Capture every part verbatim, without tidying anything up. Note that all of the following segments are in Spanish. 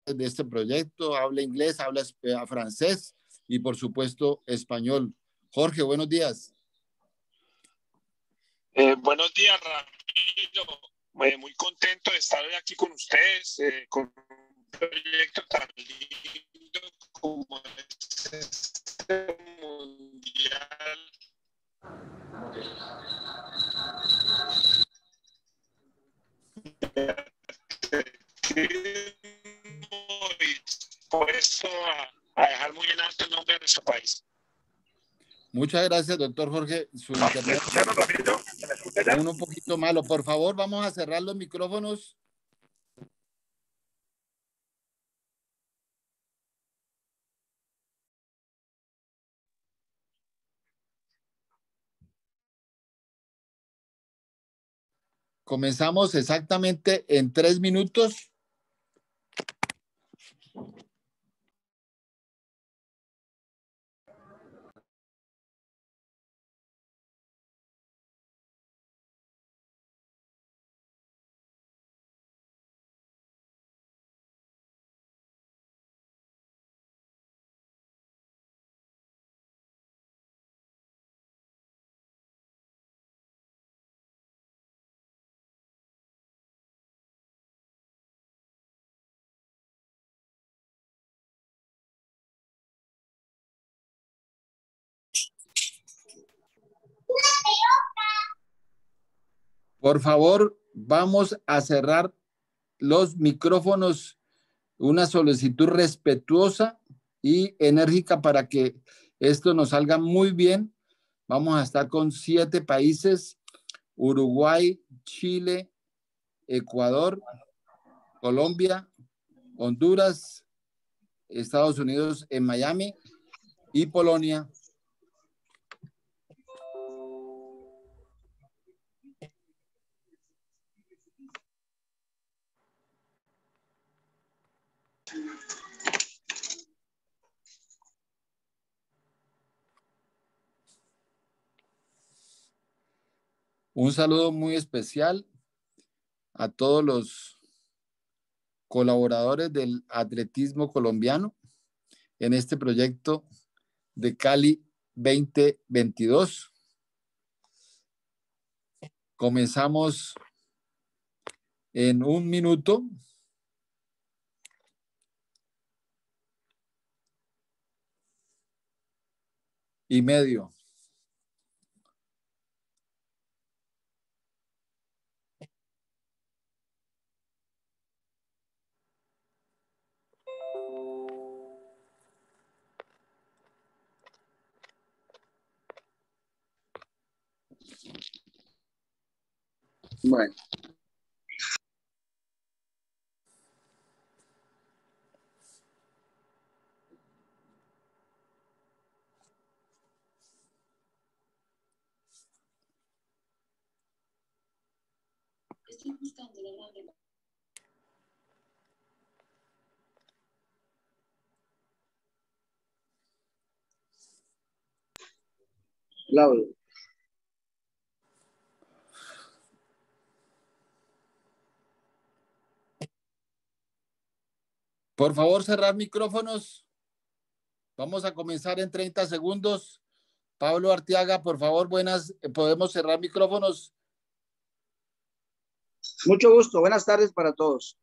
de este proyecto, habla inglés, habla eh, francés y por supuesto español. Jorge, buenos días. Eh, buenos días, Ramiro. Eh, muy contento de estar hoy aquí con ustedes, eh, con un proyecto tan lindo como este mundial. Puesto a, a dejar muy en alto el nombre de nuestro país. Muchas gracias, doctor Jorge. Su internet es un poquito malo. Por favor, vamos a cerrar los micrófonos. Comenzamos exactamente en tres minutos. Por favor, vamos a cerrar los micrófonos. Una solicitud respetuosa y enérgica para que esto nos salga muy bien. Vamos a estar con siete países: Uruguay, Chile, Ecuador, Colombia, Honduras, Estados Unidos en Miami y Polonia. Un saludo muy especial a todos los colaboradores del atletismo colombiano en este proyecto de Cali veinte veintidós. Comenzamos en un minuto. Y medio. Bueno. Estoy buscando la lágrima. Claudio. Por favor, cerrar micrófonos. Vamos a comenzar en treinta segundos. Pablo Arteaga, por favor, buenas. ¿Podemos cerrar micrófonos? Mucho gusto. Buenas tardes para todos.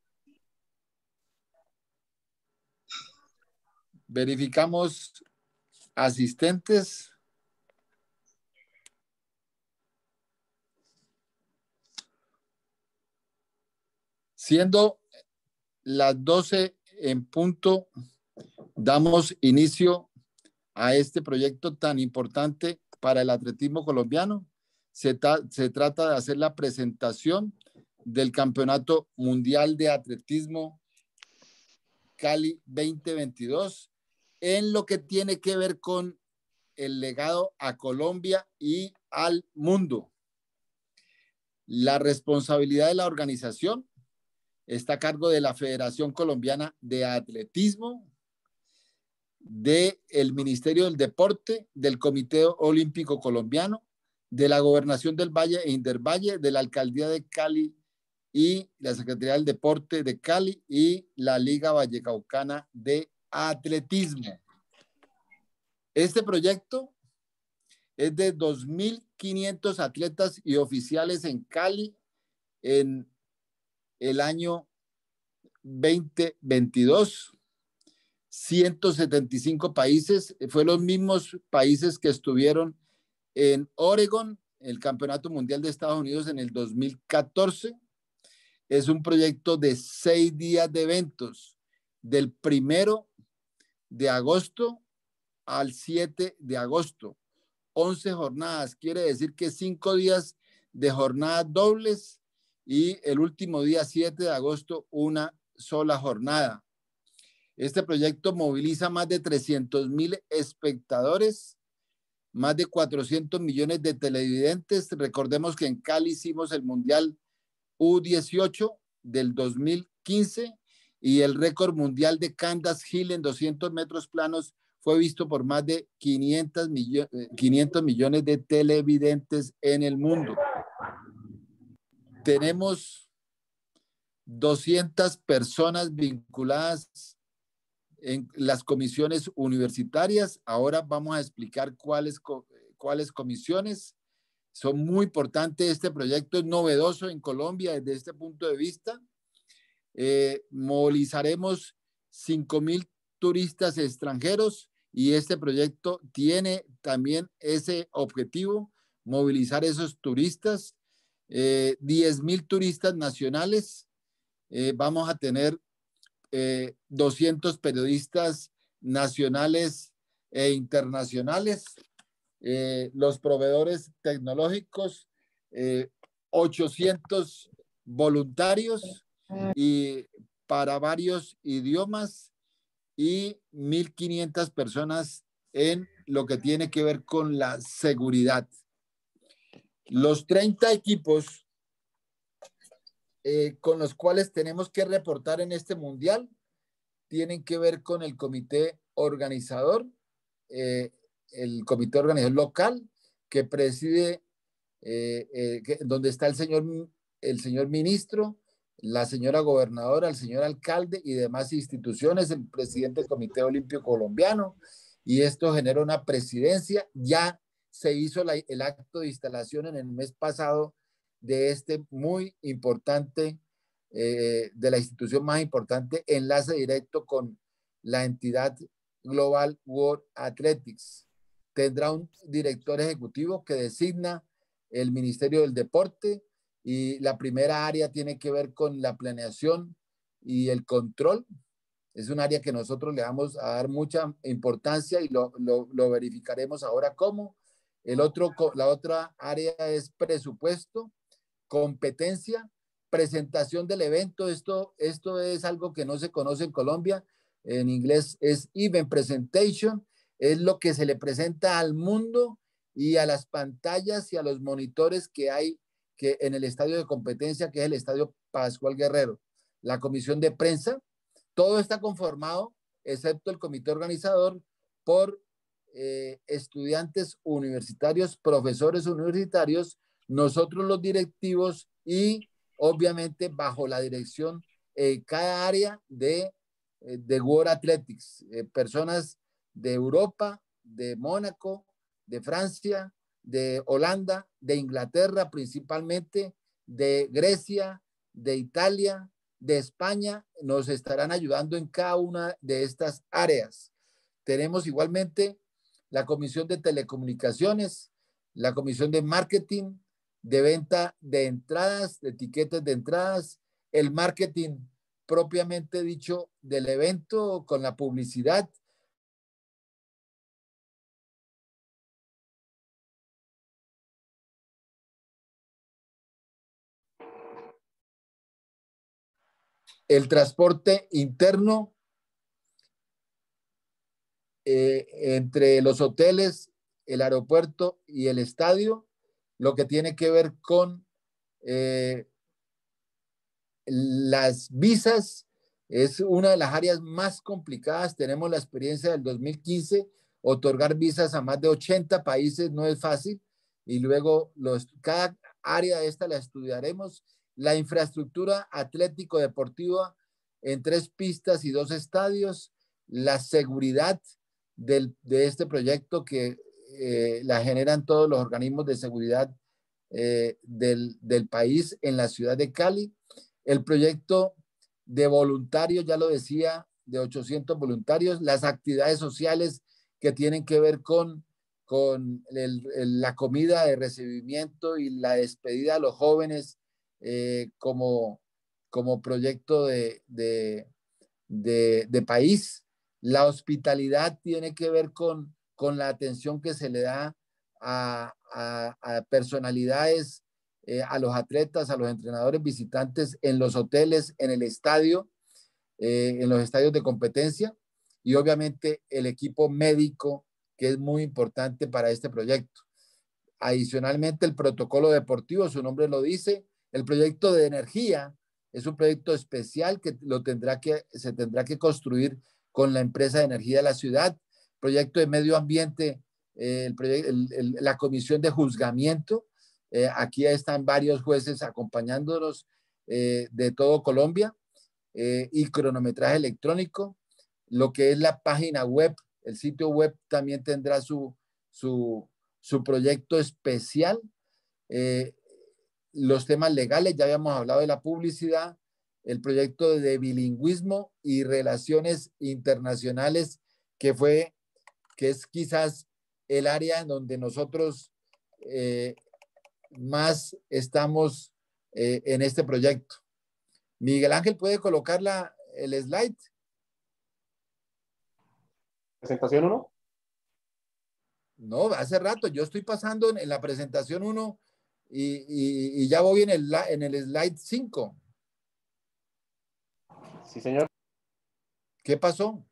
Verificamos asistentes. Siendo las doce en punto, damos inicio a este proyecto tan importante para el atletismo colombiano. Se, se trata de hacer la presentación del Campeonato Mundial de Atletismo Cali veinte veintidós en lo que tiene que ver con el legado a Colombia y al mundo. La responsabilidad de la organización está a cargo de la Federación Colombiana de Atletismo, del Ministerio del Deporte, del Comité Olímpico Colombiano, de la Gobernación del Valle e Indervalle, de la Alcaldía de Cali y la Secretaría del Deporte de Cali y la Liga Vallecaucana de Atletismo. Este proyecto es de dos mil quinientos atletas y oficiales en Cali en el año veinte veintidós. ciento setenta y cinco países, fue los mismos países que estuvieron en Oregon, el Campeonato Mundial de Estados Unidos en el dos mil catorce. Es un proyecto de seis días de eventos, del primero de agosto al siete de agosto. once jornadas, quiere decir que cinco días de jornadas dobles y el último día, siete de agosto, una sola jornada. Este proyecto moviliza más de trescientos mil espectadores, más de cuatrocientos millones de televidentes. Recordemos que en Cali hicimos el Mundial U dieciocho del dos mil quince y el récord mundial de Candace Hill en doscientos metros planos fue visto por más de quinientos millones de televidentes en el mundo. Tenemos doscientas personas vinculadas en las comisiones universitarias. Ahora vamos a explicar cuáles, cuáles comisiones. Son muy importantes. Este proyecto es novedoso en Colombia desde este punto de vista. Eh, movilizaremos cinco mil turistas extranjeros y este proyecto tiene también ese objetivo, movilizar esos turistas. Eh, diez mil turistas nacionales. Eh, vamos a tener eh, doscientos periodistas nacionales e internacionales. Eh, los proveedores tecnológicos, eh, ochocientos voluntarios y para varios idiomas y mil quinientas personas en lo que tiene que ver con la seguridad. Los treinta equipos eh, con los cuales tenemos que reportar en este mundial tienen que ver con el comité organizador, eh, el comité organizador local que preside, eh, eh, que, donde está el señor, el señor ministro, la señora gobernadora, el señor alcalde y demás instituciones, el presidente del Comité Olímpico Colombiano, y esto genera una presidencia. Ya se hizo la, el acto de instalación en el mes pasado de este muy importante, eh, de la institución más importante, enlace directo con la entidad Global World Athletics. Tendrá un director ejecutivo que designa el Ministerio del Deporte y la primera área tiene que ver con la planeación y el control. Es un área que nosotros le vamos a dar mucha importancia y lo, lo, lo verificaremos ahora cómo. El otro, la otra área es presupuesto, competencia, presentación del evento. Esto, esto es algo que no se conoce en Colombia. En inglés es event presentation. Es lo que se le presenta al mundo y a las pantallas y a los monitores que hay que en el estadio de competencia, que es el Estadio Pascual Guerrero. La comisión de prensa, todo está conformado, excepto el comité organizador, por eh, estudiantes universitarios, profesores universitarios, nosotros los directivos y obviamente bajo la dirección eh, cada área de, eh, de World Athletics, eh, personas de Europa, de Mónaco, de Francia, de Holanda, de Inglaterra principalmente, de Grecia, de Italia, de España, nos estarán ayudando en cada una de estas áreas. Tenemos igualmente la Comisión de Telecomunicaciones, la Comisión de Marketing, de venta de entradas, de etiquetas de entradas, el marketing propiamente dicho del evento con la publicidad. El transporte interno eh, entre los hoteles, el aeropuerto y el estadio, lo que tiene que ver con eh, las visas, es una de las áreas más complicadas. Tenemos la experiencia del dos mil quince, otorgar visas a más de ochenta países no es fácil y luego los, cada área de esta la estudiaremos. la infraestructura atlético-deportiva en tres pistas y dos estadios, la seguridad del, de este proyecto que eh, la generan todos los organismos de seguridad eh, del, del país en la ciudad de Cali, el proyecto de voluntarios, ya lo decía, de ochocientos voluntarios, las actividades sociales que tienen que ver con, con el, el, la comida de recibimiento y la despedida a los jóvenes eh, como, como proyecto de, de, de, de país. La hospitalidad tiene que ver con, con la atención que se le da a, a, a personalidades, eh, a los atletas, a los entrenadores visitantes en los hoteles, en el estadio, eh, en los estadios de competencia, y obviamente el equipo médico, que es muy importante para este proyecto. Adicionalmente, el protocolo deportivo, su nombre lo dice, el proyecto de energía es un proyecto especial que, lo tendrá que se tendrá que construir con la empresa de energía de la ciudad, proyecto de medio ambiente, eh, el proyecto, el, el, la comisión de juzgamiento, eh, aquí están varios jueces acompañándonos eh, de todo Colombia, eh, y cronometraje electrónico, lo que es la página web, el sitio web también tendrá su, su, su proyecto especial, eh, los temas legales, ya habíamos hablado de la publicidad, el proyecto de bilingüismo y relaciones internacionales, que fue, que es quizás el área en donde nosotros eh, más estamos eh, en este proyecto. Miguel Ángel, ¿puede colocar la, el slide? ¿Presentación uno? No, hace rato, yo estoy pasando en la presentación uno y, y, y ya voy en el, en el slide cinco. Sí, señor. ¿Qué pasó?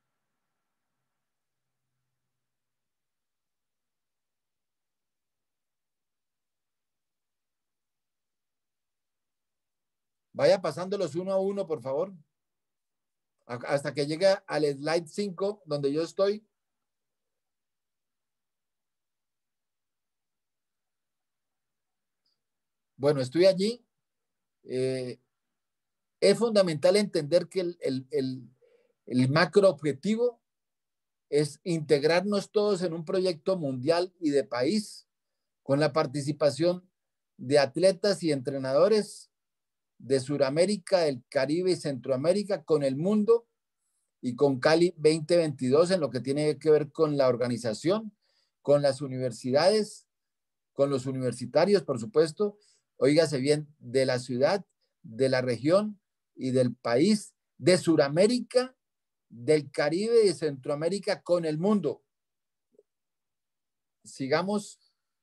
Vaya pasándolos uno a uno, por favor. Hasta que llegue al slide cinco, donde yo estoy. Bueno, estoy allí. Eh, es fundamental entender que el, el, el, el macro objetivo es integrarnos todos en un proyecto mundial y de país, con la participación de atletas y entrenadores de Sudamérica, del Caribe y Centroamérica, con el mundo y con Cali veinte veintidós en lo que tiene que ver con la organización, con las universidades, con los universitarios, por supuesto, óigase bien, de la ciudad, de la región y del país, de Sudamérica, del Caribe y de Centroamérica con el mundo. Sigamos.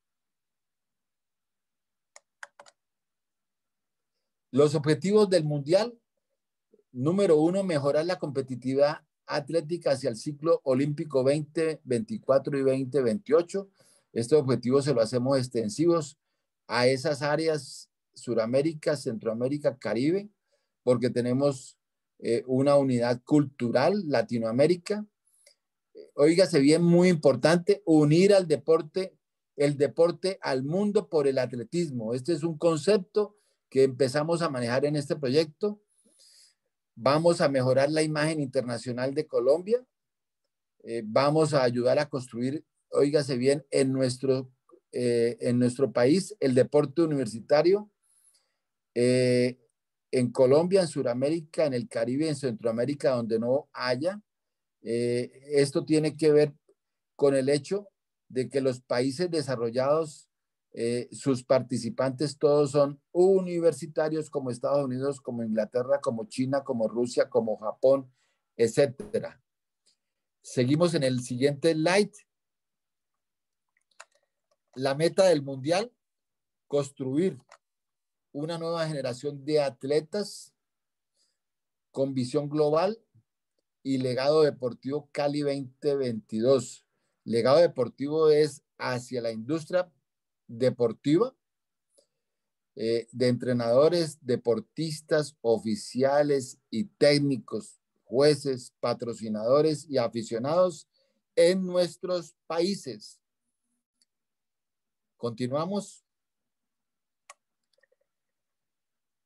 Los objetivos del Mundial. Número uno, mejorar la competitividad atlética hacia el ciclo olímpico veinte veinticuatro y veinte veintiocho. Estos objetivos se los hacemos extensivos a esas áreas, Suramérica, Centroamérica, Caribe, porque tenemos eh, una unidad cultural, Latinoamérica. Óigase bien, muy importante, unir al deporte, el deporte al mundo por el atletismo. Este es un concepto que empezamos a manejar en este proyecto. Vamos a mejorar la imagen internacional de Colombia. Eh, vamos a ayudar a construir, óigase bien, en nuestro, eh, en nuestro país el deporte universitario. Eh, en Colombia, en Sudamérica, en el Caribe, en Centroamérica, donde no haya. Eh, esto tiene que ver con el hecho de que los países desarrollados, eh, sus participantes todos son universitarios, como Estados Unidos, como Inglaterra, como China, como Rusia, como Japón, etcétera. Seguimos en el siguiente slide. La meta del Mundial, construir una nueva generación de atletas con visión global y legado deportivo Cali veinte veintidós. Legado deportivo es hacia la industria deportiva, eh, de entrenadores, deportistas, oficiales y técnicos, jueces, patrocinadores y aficionados en nuestros países. Continuamos.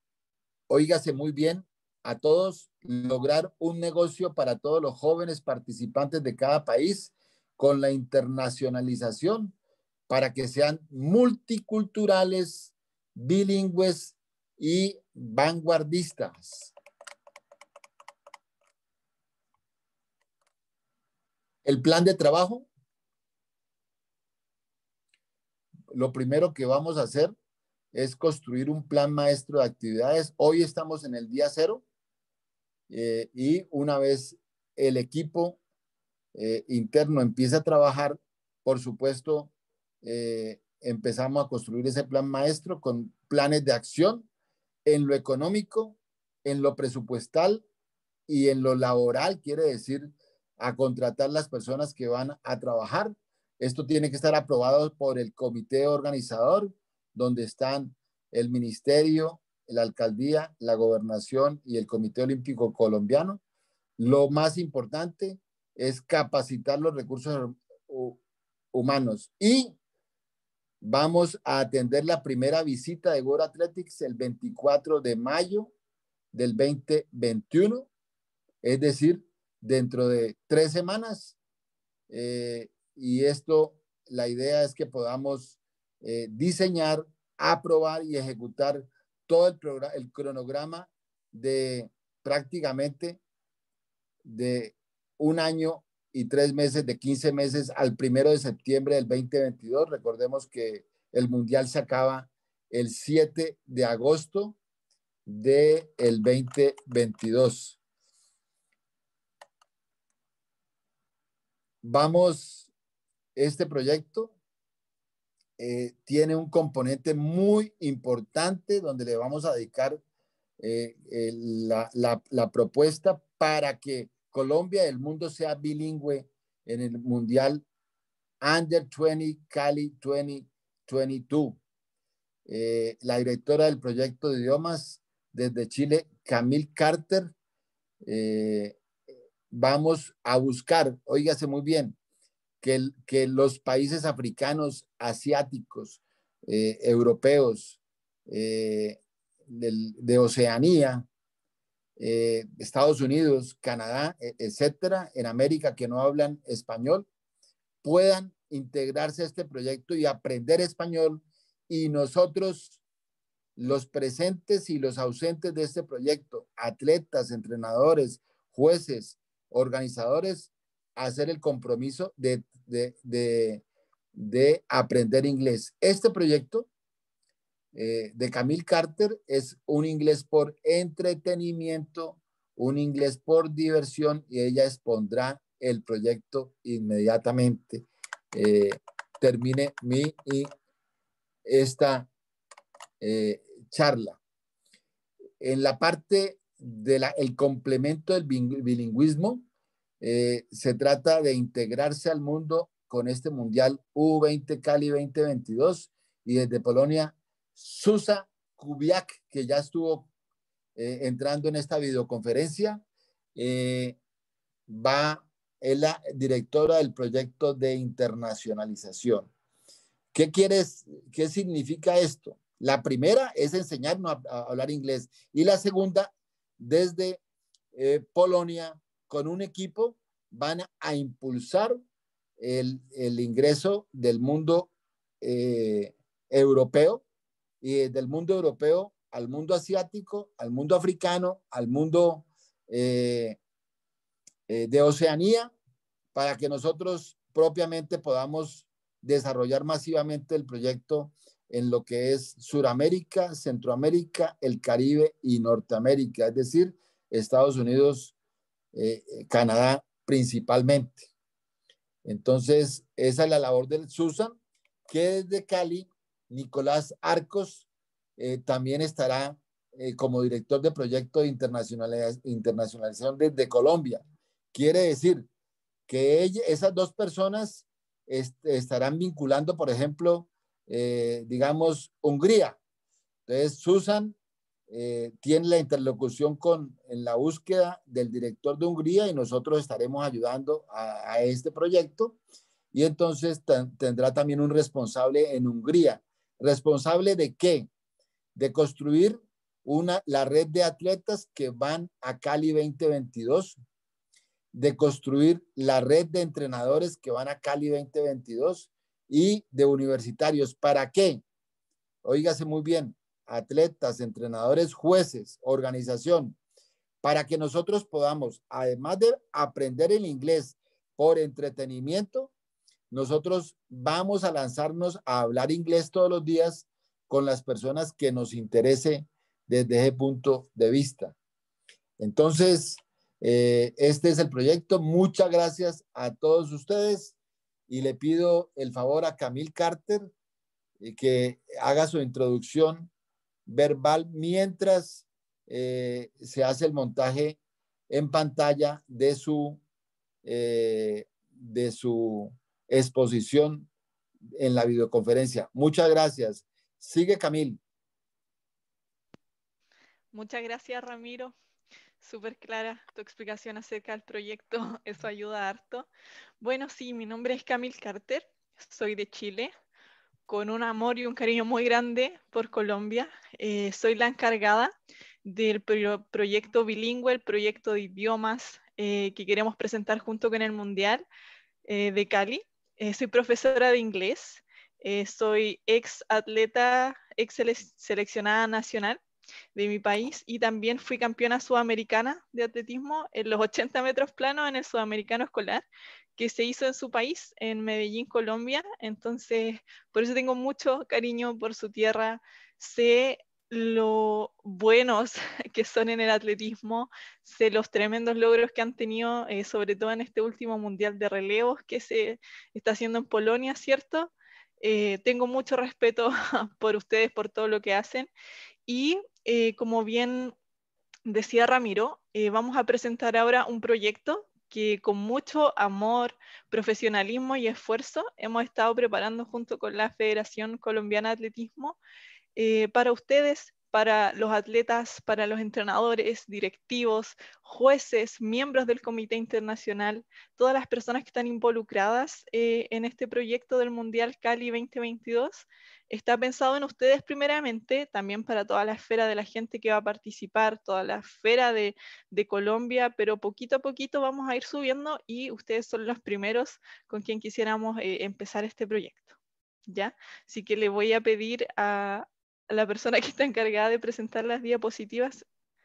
óigase muy bien a todos, lograr un negocio para todos los jóvenes participantes de cada país con la internacionalización para que sean multiculturales, bilingües y vanguardistas. El plan de trabajo, lo primero que vamos a hacer es construir un plan maestro de actividades. Hoy estamos en el día cero eh, y una vez el equipo eh, interno empieza a trabajar, por supuesto, eh, empezamos a construir ese plan maestro con planes de acción en lo económico, en lo presupuestal y en lo laboral, quiere decir a contratar las personas que van a trabajar. Esto tiene que estar aprobado por el comité organizador, donde están el ministerio, la alcaldía, la gobernación y el Comité Olímpico Colombiano. Lo más importante es capacitar los recursos humanos y vamos a atender la primera visita de World Athletics el veinticuatro de mayo del veinte veintiuno, es decir, dentro de tres semanas. Eh, y esto, la idea es que podamos eh, diseñar, aprobar y ejecutar todo el, programa, el cronograma de prácticamente de un año y tres meses, de quince meses al primero de septiembre del veinte veintidós. Recordemos que el Mundial se acaba el siete de agosto del veinte veintidós. Vamos, este proyecto eh, tiene un componente muy importante donde le vamos a dedicar eh, eh, la, la, la propuesta para que Colombia y el mundo sea bilingüe en el Mundial Under veinte Cali veinte veintidós. Eh, la directora del proyecto de idiomas desde Chile, Camille Carter, eh, vamos a buscar, óigase muy bien, que, el, que los países africanos, asiáticos, eh, europeos, eh, del, de Oceanía, eh, Estados Unidos, Canadá, etcétera, en América que no hablan español, puedan integrarse a este proyecto y aprender español, y nosotros, los presentes y los ausentes de este proyecto, atletas, entrenadores, jueces, organizadores, hacer el compromiso de, de, de, de aprender inglés. Este proyecto eh, de Camille Carter es un inglés por entretenimiento, un inglés por diversión, y ella expondrá el proyecto inmediatamente eh, termine mi y esta eh, charla. En la parte del de complemento del bilingüismo, eh, se trata de integrarse al mundo con este Mundial U veinte Cali veinte veintidós, y desde Polonia, Susa Kubiak, que ya estuvo eh, entrando en esta videoconferencia, eh, va, es la directora del proyecto de internacionalización. ¿Qué quieres? ¿Qué significa esto? La primera es enseñarnos a, a hablar inglés, y la segunda, desde eh, Polonia, con un equipo, van a impulsar el, el ingreso del mundo eh, europeo, y del mundo europeo al mundo asiático, al mundo africano, al mundo eh, eh, de Oceanía, para que nosotros propiamente podamos desarrollar masivamente el proyecto en lo que es Suramérica, Centroamérica, el Caribe y Norteamérica, es decir, Estados Unidos, eh, Canadá principalmente. Entonces, esa es la labor del Susan, que desde Cali, Nicolás Arcos eh, también estará eh, como director de proyecto de internacionaliz internacionalización desde Colombia. Quiere decir que ella, esas dos personas est estarán vinculando, por ejemplo, eh, digamos, Hungría. Entonces, Susan eh, tiene la interlocución con, en la búsqueda del director de Hungría, y nosotros estaremos ayudando a, a este proyecto, y entonces tendrá también un responsable en Hungría. ¿Responsable de qué? De construir una, la red de atletas que van a Cali veinte veintidós, de construir la red de entrenadores que van a Cali veinte veintidós y de universitarios. ¿Para qué? Óigase muy bien, atletas, entrenadores, jueces, organización, para que nosotros podamos, además de aprender el inglés por entretenimiento, nosotros vamos a lanzarnos a hablar inglés todos los días con las personas que nos interese desde ese punto de vista. Entonces, eh, este es el proyecto. Muchas gracias a todos ustedes y le pido el favor a Camille Carter eh, que haga su introducción verbal mientras eh, se hace el montaje en pantalla de su, eh, de su exposición en la videoconferencia. Muchas gracias. Sigue, Camille. Muchas gracias, Ramiro. Súper clara tu explicación acerca del proyecto, eso ayuda harto. Bueno, sí, mi nombre es Camille Carter, soy de Chile, con un amor y un cariño muy grande por Colombia. Eh, soy la encargada del pro proyecto bilingüe, el proyecto de idiomas eh, que queremos presentar junto con el Mundial eh, de Cali. Eh, soy profesora de inglés, eh, soy ex atleta, ex sele seleccionada nacional de mi país y también fui campeona sudamericana de atletismo en los ochenta metros planos en el sudamericano escolar que se hizo en su país, en Medellín, Colombia. Entonces, por eso tengo mucho cariño por su tierra. Sé lo buenos que son en el atletismo, sé los tremendos logros que han tenido, eh, sobre todo en este último mundial de relevos que se está haciendo en Polonia, ¿cierto? Eh, tengo mucho respeto por ustedes, por todo lo que hacen. Y eh, como bien decía Ramiro, eh, vamos a presentar ahora un proyecto que con mucho amor, profesionalismo y esfuerzo hemos estado preparando junto con la Federación Colombiana de Atletismo eh, para ustedes, para los atletas, para los entrenadores, directivos, jueces, miembros del Comité Internacional, todas las personas que están involucradas eh, en este proyecto del Mundial Cali veinte veintidós. Está pensado en ustedes primeramente, también para toda la esfera de la gente que va a participar, toda la esfera de, de Colombia, pero poquito a poquito vamos a ir subiendo y ustedes son los primeros con quien quisiéramos eh, empezar este proyecto. ¿Ya? Así que le voy a pedir a, a la persona que está encargada de presentar las diapositivas.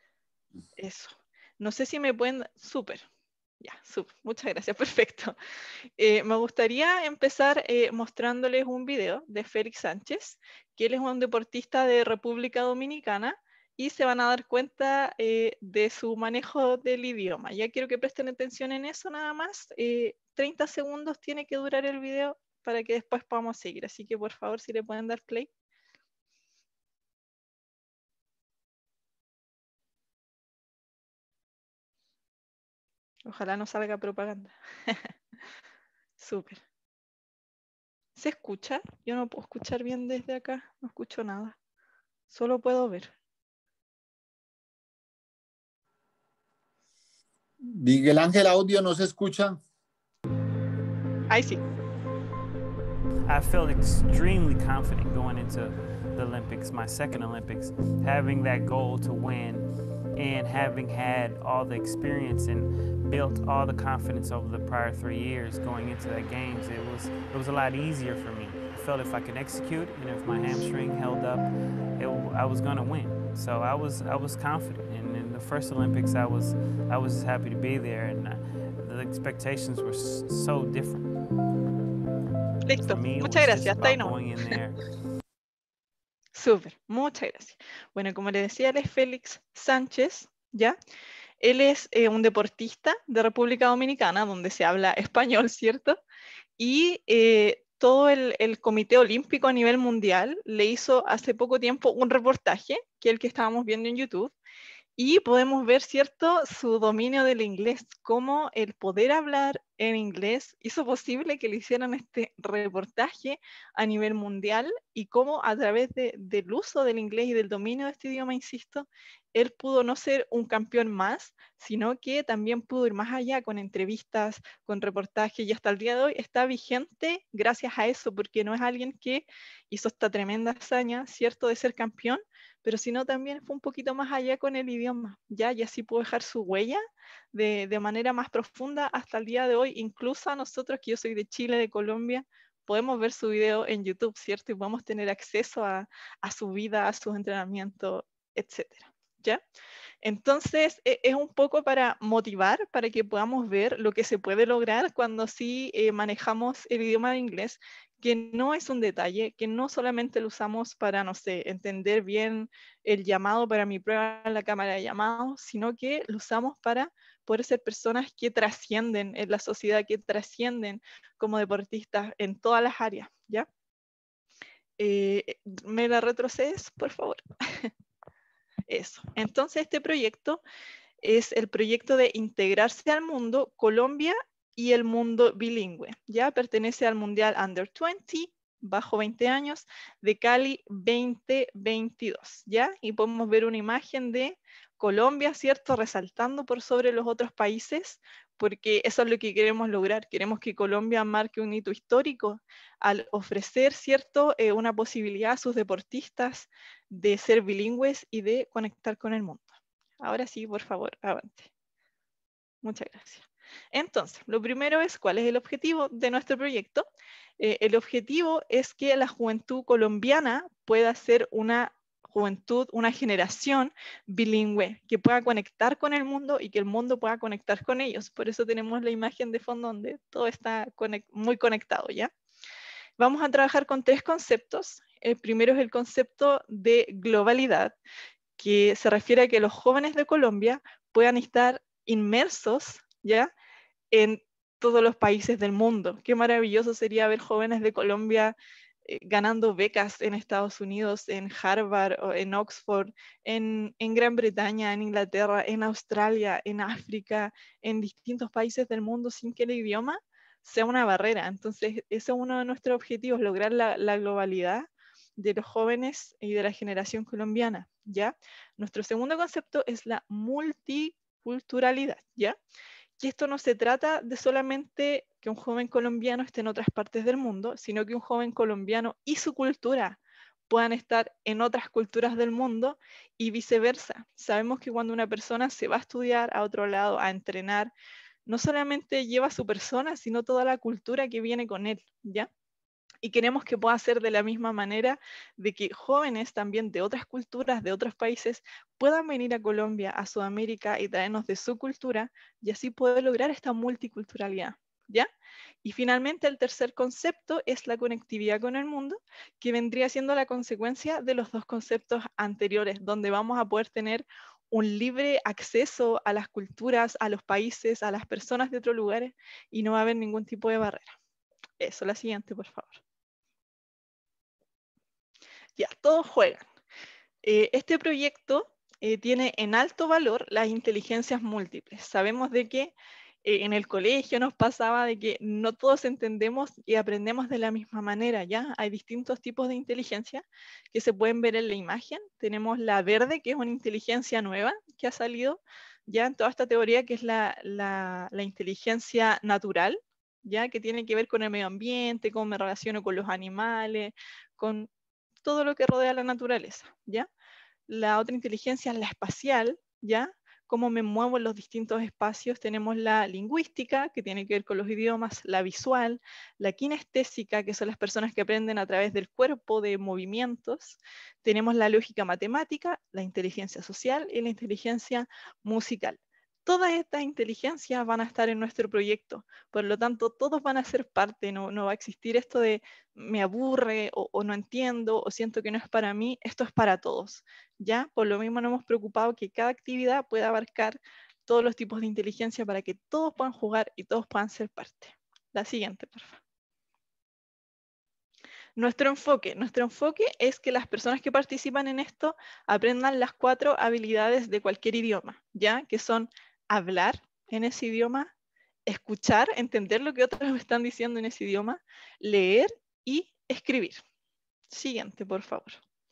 Eso. No sé si me pueden... Súper. Ya, súper. Muchas gracias. Perfecto. Eh, me gustaría empezar eh, mostrándoles un video de Félix Sánchez, que él es un deportista de República Dominicana y se van a dar cuenta eh, de su manejo del idioma. Ya quiero que presten atención en eso nada más. Eh, treinta segundos tiene que durar el video para que después podamos seguir. Así que por favor, si le pueden dar play. Ojalá no salga propaganda. Súper. ¿Se escucha? Yo no puedo escuchar bien desde acá. No escucho nada. Solo puedo ver. Miguel Ángel, audio no se escucha. Ahí sí. I felt extremely confident going into the Olympics, my second Olympics, having that goal to win and having had all the experience and built all the confidence over the prior three years going into the games. It was, it was a lot easier for me. I felt if I could execute and if my hamstring held up, it, I was going to win. So I was, I was confident. And in the first Olympics, I was, I was just happy to be there, and uh, the expectations were so different. Listo, muchas gracias, hasta ahí no. Súper, muchas gracias. Bueno, como le decía, él es Félix Sánchez, ¿ya? Él es eh, un deportista de República Dominicana, donde se habla español, ¿cierto? Y eh, todo el, el Comité Olímpico a nivel mundial le hizo hace poco tiempo un reportaje, que es el que estábamos viendo en YouTube, y podemos ver, ¿cierto?, su dominio del inglés, cómo el poder hablar en inglés hizo posible que le hicieran este reportaje a nivel mundial y cómo a través de, del uso del inglés y del dominio de este idioma, insisto, él pudo no ser un campeón más, sino que también pudo ir más allá con entrevistas, con reportajes, y hasta el día de hoy está vigente gracias a eso, porque no es alguien que hizo esta tremenda hazaña, ¿cierto?, de ser campeón, pero sino también fue un poquito más allá con el idioma, ¿ya? Y así pudo dejar su huella de, de manera más profunda hasta el día de hoy. Incluso a nosotros, que yo soy de Chile, de Colombia, podemos ver su video en YouTube, ¿cierto? Y podemos tener acceso a, a su vida, a sus entrenamientos, etcétera, ¿ya? Entonces, es un poco para motivar, para que podamos ver lo que se puede lograr cuando sí eh, manejamos el idioma de inglés, que no es un detalle, que no solamente lo usamos para, no sé, entender bien el llamado para mi prueba en la cámara de llamados, sino que lo usamos para poder ser personas que trascienden en la sociedad, que trascienden como deportistas en todas las áreas, ¿ya? Eh, ¿Me la retrocedes, por favor? Eso. Entonces, este proyecto es el proyecto de integrarse al mundo Colombia y el mundo bilingüe. Ya pertenece al Mundial Under veinte, bajo veinte años, de Cali veinte veintidós. ¿Ya? Y podemos ver una imagen de Colombia, ¿cierto? Resaltando por sobre los otros países, porque eso es lo que queremos lograr. Queremos que Colombia marque un hito histórico al ofrecer, ¿cierto?, eh, una posibilidad a sus deportistas de ser bilingües y de conectar con el mundo. Ahora sí, por favor, avante. Muchas gracias. Entonces, lo primero es, ¿cuál es el objetivo de nuestro proyecto? Eh, el objetivo es que la juventud colombiana pueda ser una juventud, una generación bilingüe, que pueda conectar con el mundo y que el mundo pueda conectar con ellos. Por eso tenemos la imagen de fondo donde todo está conect- muy conectado, ¿ya? Vamos a trabajar con tres conceptos. El primero es el concepto de globalidad, que se refiere a que los jóvenes de Colombia puedan estar inmersos, ¿ya?, en todos los países del mundo. Qué maravilloso sería ver jóvenes de Colombia eh, ganando becas en Estados Unidos, en Harvard, o en Oxford, en, en Gran Bretaña, en Inglaterra, en Australia, en África, en distintos países del mundo, sin que el idioma sea una barrera. Entonces, ese es uno de nuestros objetivos, lograr la, la globalidad de los jóvenes y de la generación colombiana, ¿ya? Nuestro segundo concepto es la multiculturalidad, ¿ya? Que esto no se trata de solamente que un joven colombiano esté en otras partes del mundo, sino que un joven colombiano y su cultura puedan estar en otras culturas del mundo y viceversa. Sabemos que cuando una persona se va a estudiar a otro lado, a entrenar, no solamente lleva su persona, sino toda la cultura que viene con él, ¿ya? Y queremos que pueda ser de la misma manera, de que jóvenes también de otras culturas, de otros países, puedan venir a Colombia, a Sudamérica y traernos de su cultura y así poder lograr esta multiculturalidad, ¿ya? Y finalmente el tercer concepto es la conectividad con el mundo, que vendría siendo la consecuencia de los dos conceptos anteriores, donde vamos a poder tener un libre acceso a las culturas, a los países, a las personas de otros lugares y no va a haber ningún tipo de barrera. Eso, la siguiente, por favor. Ya, todos juegan. Eh, este proyecto eh, tiene en alto valor las inteligencias múltiples. Sabemos de que eh, en el colegio nos pasaba de que no todos entendemos y aprendemos de la misma manera, ¿ya? Hay distintos tipos de inteligencia que se pueden ver en la imagen. Tenemos la verde, que es una inteligencia nueva que ha salido ya en toda esta teoría, que es la, la, la inteligencia natural, ¿ya? Que tiene que ver con el medio ambiente, cómo me relaciono con los animales, con todo lo que rodea la naturaleza, ¿ya? La otra inteligencia es la espacial, ¿ya? Cómo me muevo en los distintos espacios. Tenemos la lingüística, que tiene que ver con los idiomas, la visual, la kinestésica, que son las personas que aprenden a través del cuerpo, de movimientos. Tenemos la lógica matemática, la inteligencia social y la inteligencia musical. Todas estas inteligencias van a estar en nuestro proyecto, por lo tanto todos van a ser parte, no, no va a existir esto de me aburre o, o no entiendo o siento que no es para mí, esto es para todos, ¿ya? Por lo mismo nos hemos preocupado que cada actividad pueda abarcar todos los tipos de inteligencia para que todos puedan jugar y todos puedan ser parte. La siguiente, por favor. Nuestro enfoque, nuestro enfoque es que las personas que participan en esto aprendan las cuatro habilidades de cualquier idioma, ¿ya? Que son hablar en ese idioma, escuchar, entender lo que otros están diciendo en ese idioma, leer y escribir. Siguiente, por favor.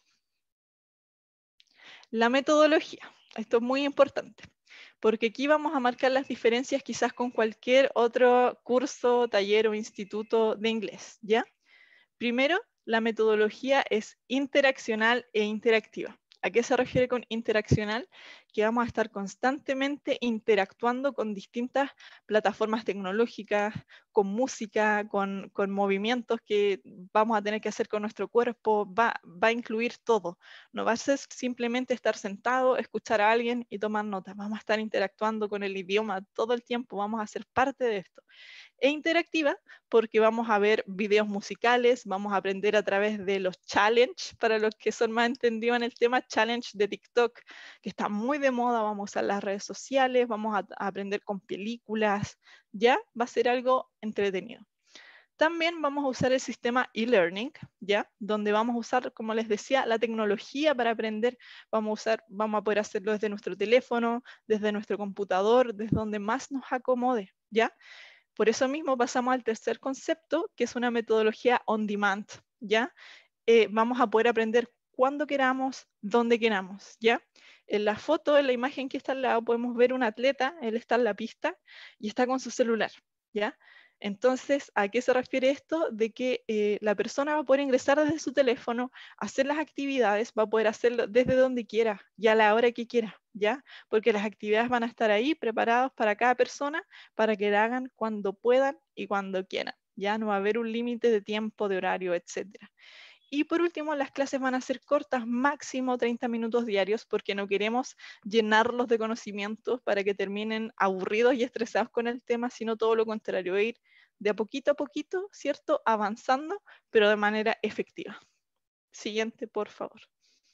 La metodología. Esto es muy importante, porque aquí vamos a marcar las diferencias quizás con cualquier otro curso, taller o instituto de inglés, ¿ya? Primero, la metodología es interaccional e interactiva. ¿A qué se refiere con interaccional? Que vamos a estar constantemente interactuando con distintas plataformas tecnológicas, con música, con, con movimientos que vamos a tener que hacer con nuestro cuerpo, va, va a incluir todo. No va a ser simplemente estar sentado, escuchar a alguien y tomar notas. Vamos a estar interactuando con el idioma todo el tiempo, vamos a ser parte de esto. E interactiva porque vamos a ver videos musicales, vamos a aprender a través de los challenge, para los que son más entendidos en el tema, challenge de TikTok, que está muy de moda, vamos a usar las redes sociales, vamos a, a aprender con películas, ya va a ser algo entretenido. También vamos a usar el sistema e-learning, ¿ya? Donde vamos a usar, como les decía, la tecnología para aprender. Vamos a, usar, vamos a poder hacerlo desde nuestro teléfono, desde nuestro computador, desde donde más nos acomode, ¿ya? Por eso mismo pasamos al tercer concepto, que es una metodología on demand, ¿ya? Eh, vamos a poder aprender cuando queramos, donde queramos, ¿ya? En la foto, en la imagen que está al lado, podemos ver un atleta, él está en la pista y está con su celular, ¿ya? Entonces, ¿a qué se refiere esto? De que eh, la persona va a poder ingresar desde su teléfono, hacer las actividades, va a poder hacerlo desde donde quiera y a la hora que quiera, ¿ya? Porque las actividades van a estar ahí preparadas para cada persona para que la hagan cuando puedan y cuando quieran, ¿ya? No va a haber un límite de tiempo, de horario, etcétera. Y por último, las clases van a ser cortas, máximo treinta minutos diarios, porque no queremos llenarlos de conocimientos para que terminen aburridos y estresados con el tema, sino todo lo contrario, ir de a poquito a poquito, ¿cierto? Avanzando, pero de manera efectiva. Siguiente, por favor.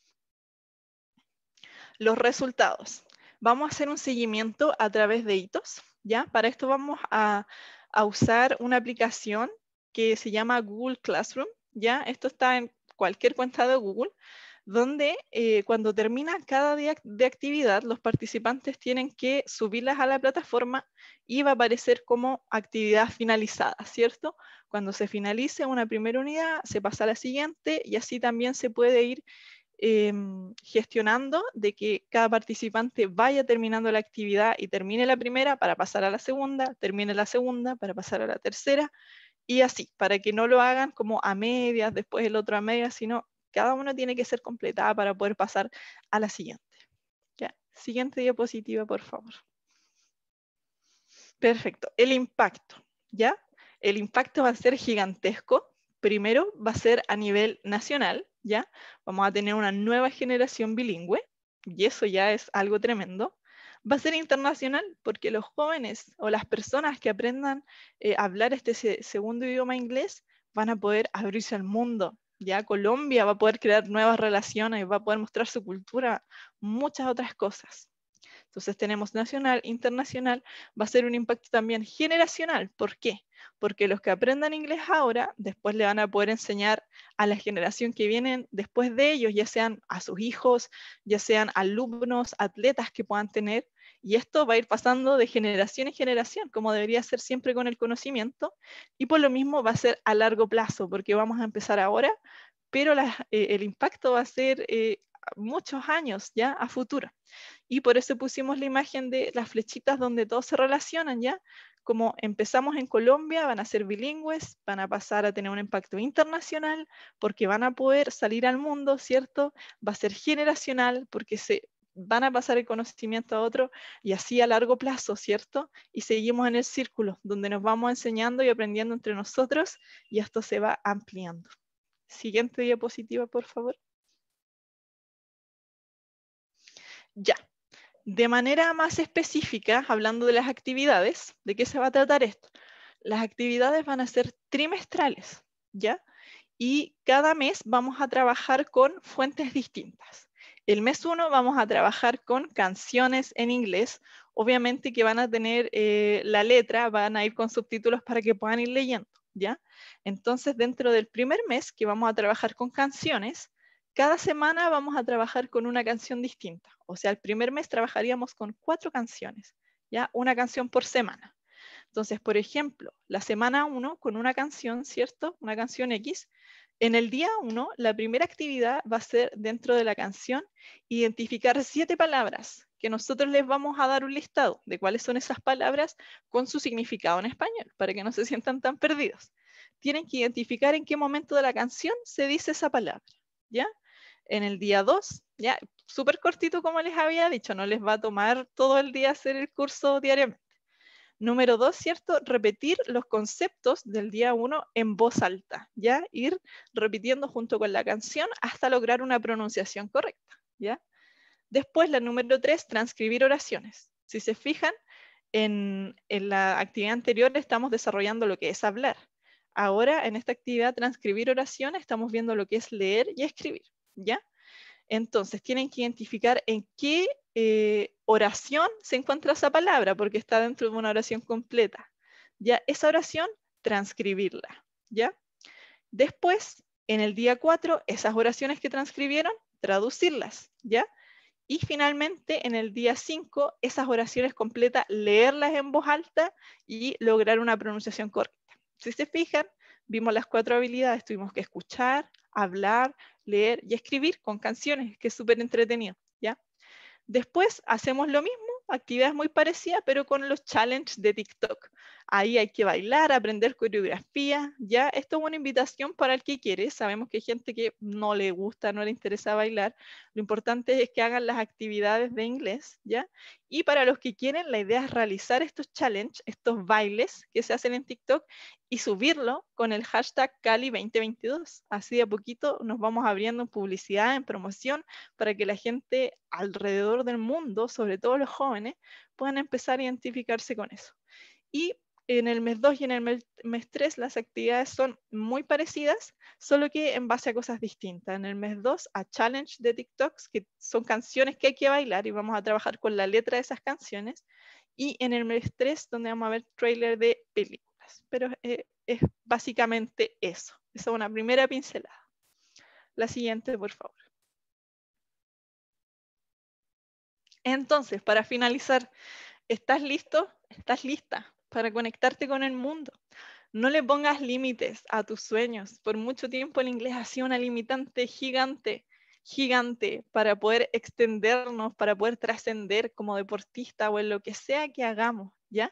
Los resultados. Vamos a hacer un seguimiento a través de hitos, ¿ya? Para esto vamos a, a usar una aplicación que se llama Google Classroom, ¿ya? Esto está en cualquier cuenta de Google, donde eh, cuando termina cada día de actividad, los participantes tienen que subirlas a la plataforma y va a aparecer como actividad finalizada, ¿cierto? Cuando se finalice una primera unidad, se pasa a la siguiente y así también se puede ir eh, gestionando de que cada participante vaya terminando la actividad y termine la primera para pasar a la segunda, termine la segunda para pasar a la tercera, y así, para que no lo hagan como a medias, después el otro a medias, sino cada uno tiene que ser completada para poder pasar a la siguiente. Ya. Siguiente diapositiva, por favor. Perfecto. El impacto, ¿ya? El impacto va a ser gigantesco. Primero va a ser a nivel nacional, ¿ya? Vamos a tener una nueva generación bilingüe, y eso ya es algo tremendo. Va a ser internacional porque los jóvenes o las personas que aprendan eh, a hablar este se segundo idioma inglés van a poder abrirse al mundo. Ya Colombia va a poder crear nuevas relaciones, va a poder mostrar su cultura, muchas otras cosas. Entonces tenemos nacional, internacional, va a ser un impacto también generacional. ¿Por qué? Porque los que aprendan inglés ahora, después le van a poder enseñar a la generación que vienen después de ellos, ya sean a sus hijos, ya sean alumnos, atletas que puedan tener, y esto va a ir pasando de generación en generación, como debería ser siempre con el conocimiento, y por lo mismo va a ser a largo plazo, porque vamos a empezar ahora, pero la, eh, el impacto va a ser eh, muchos años ya a futuro. Y por eso pusimos la imagen de las flechitas donde todos se relacionan, ¿ya? Como empezamos en Colombia, van a ser bilingües, van a pasar a tener un impacto internacional, porque van a poder salir al mundo, ¿cierto? Va a ser generacional, porque se van a pasar el conocimiento a otro, y así a largo plazo, ¿cierto? Y seguimos en el círculo, donde nos vamos enseñando y aprendiendo entre nosotros, y esto se va ampliando. Siguiente diapositiva, por favor. Ya. De manera más específica, hablando de las actividades, ¿de qué se va a tratar esto? Las actividades van a ser trimestrales, ¿ya? Y cada mes vamos a trabajar con fuentes distintas. El mes uno vamos a trabajar con canciones en inglés, obviamente que van a tener eh, la letra, van a ir con subtítulos para que puedan ir leyendo, ¿ya? Entonces, dentro del primer mes que vamos a trabajar con canciones, cada semana vamos a trabajar con una canción distinta. O sea, el primer mes trabajaríamos con cuatro canciones, ¿ya? Una canción por semana. Entonces, por ejemplo, la semana uno con una canción, ¿cierto? Una canción X. En el día uno, la primera actividad va a ser dentro de la canción identificar siete palabras que nosotros les vamos a dar un listado de cuáles son esas palabras con su significado en español, para que no se sientan tan perdidos. Tienen que identificar en qué momento de la canción se dice esa palabra, ¿ya? En el día dos, ya, súper cortito como les había dicho, no les va a tomar todo el día hacer el curso diariamente. Número dos, ¿cierto? Repetir los conceptos del día uno en voz alta, ¿ya? Ir repitiendo junto con la canción hasta lograr una pronunciación correcta, ¿ya? Después, la número tres, transcribir oraciones. Si se fijan, en, en la actividad anterior estamos desarrollando lo que es hablar. Ahora, en esta actividad, transcribir oraciones, estamos viendo lo que es leer y escribir, ¿ya? Entonces, tienen que identificar en qué eh, oración se encuentra esa palabra, porque está dentro de una oración completa. Ya, esa oración, transcribirla, ¿ya? Después, en el día cuatro, esas oraciones que transcribieron, traducirlas, ¿ya? Y finalmente, en el día cinco, esas oraciones completas, leerlas en voz alta y lograr una pronunciación correcta. Si se fijan, vimos las cuatro habilidades, tuvimos que escuchar, hablar, leer y escribir con canciones, que es súper entretenido, ¿ya? Después hacemos lo mismo, actividades muy parecidas, pero con los challenges de TikTok. Ahí hay que bailar, aprender coreografía, ¿ya? Esto es una invitación para el que quiere. Sabemos que hay gente que no le gusta, no le interesa bailar. Lo importante es que hagan las actividades de inglés, ¿ya? Y para los que quieren, la idea es realizar estos challenges, estos bailes que se hacen en TikTok y subirlo con el hashtag Cali veinte veintidós. Así de a poquito nos vamos abriendo en publicidad, en promoción, para que la gente alrededor del mundo, sobre todo los jóvenes, puedan empezar a identificarse con eso. Y en el mes dos y en el mes, mes tres las actividades son muy parecidas, solo que en base a cosas distintas. En el mes dos a challenge de TikToks, que son canciones que hay que bailar y vamos a trabajar con la letra de esas canciones. Y en el mes tres, donde vamos a ver trailer de películas. Pero eh, es básicamente eso. Esa es una primera pincelada. La siguiente, por favor. Entonces, para finalizar, ¿estás listo? ¿Estás lista para conectarte con el mundo? No le pongas límites a tus sueños. Por mucho tiempo el inglés ha sido una limitante gigante, gigante para poder extendernos, para poder trascender como deportista o en lo que sea que hagamos, ¿ya?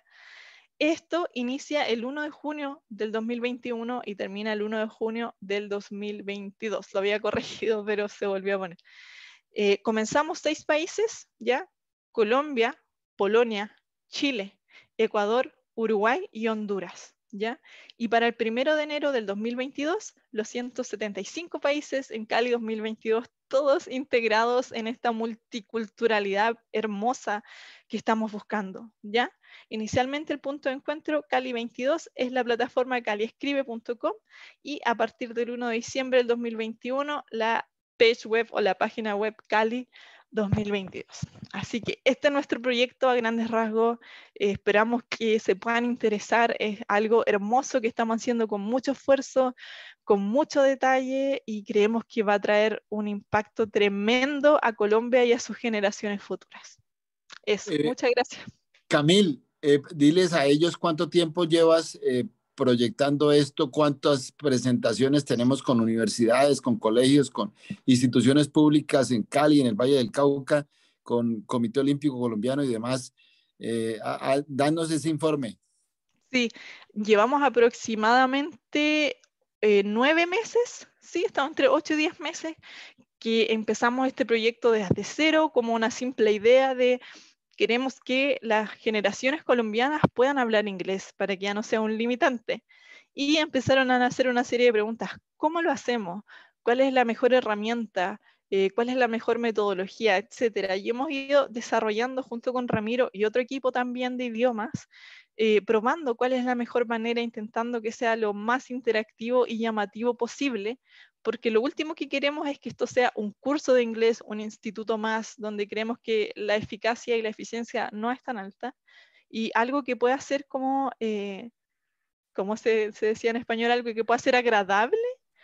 Esto inicia el uno de junio del dos mil veintiuno y termina el uno de junio del dos mil veintidós. Lo había corregido, pero se volvió a poner. Eh, comenzamos seis países, ¿ya? Colombia, Polonia, Chile, Ecuador, Uruguay y Honduras, ¿ya? Y para el primero de enero del dos mil veintidós, los ciento setenta y cinco países en Cali dos mil veintidós, todos integrados en esta multiculturalidad hermosa que estamos buscando, ¿ya? Inicialmente el punto de encuentro Cali veintidós es la plataforma cali escribe punto com y a partir del uno de diciembre del dos mil veintiuno la page web o la página web Cali dos mil veintidós. Así que este es nuestro proyecto a grandes rasgos. Eh, esperamos que se puedan interesar. Es algo hermoso que estamos haciendo con mucho esfuerzo, con mucho detalle y creemos que va a traer un impacto tremendo a Colombia y a sus generaciones futuras. Eso, eh, muchas gracias. Camil, eh, diles a ellos cuánto tiempo llevas eh, proyectando esto, cuántas presentaciones tenemos con universidades, con colegios, con instituciones públicas en Cali, en el Valle del Cauca, con Comité Olímpico Colombiano y demás. Eh, a, a, danos ese informe. Sí, llevamos aproximadamente eh, nueve meses, sí, estamos entre ocho y diez meses que empezamos este proyecto desde cero como una simple idea de queremos que las generaciones colombianas puedan hablar inglés para que ya no sea un limitante. Y empezaron a nacer una serie de preguntas. ¿Cómo lo hacemos? ¿Cuál es la mejor herramienta? Eh, ¿Cuál es la mejor metodología? Etcétera. Y hemos ido desarrollando junto con Ramiro y otro equipo también de idiomas, eh, probando cuál es la mejor manera, intentando que sea lo más interactivo y llamativo posible, porque lo último que queremos es que esto sea un curso de inglés, un instituto más, donde creemos que la eficacia y la eficiencia no es tan alta, y algo que pueda ser como, eh, como se, se decía en español, algo que pueda ser agradable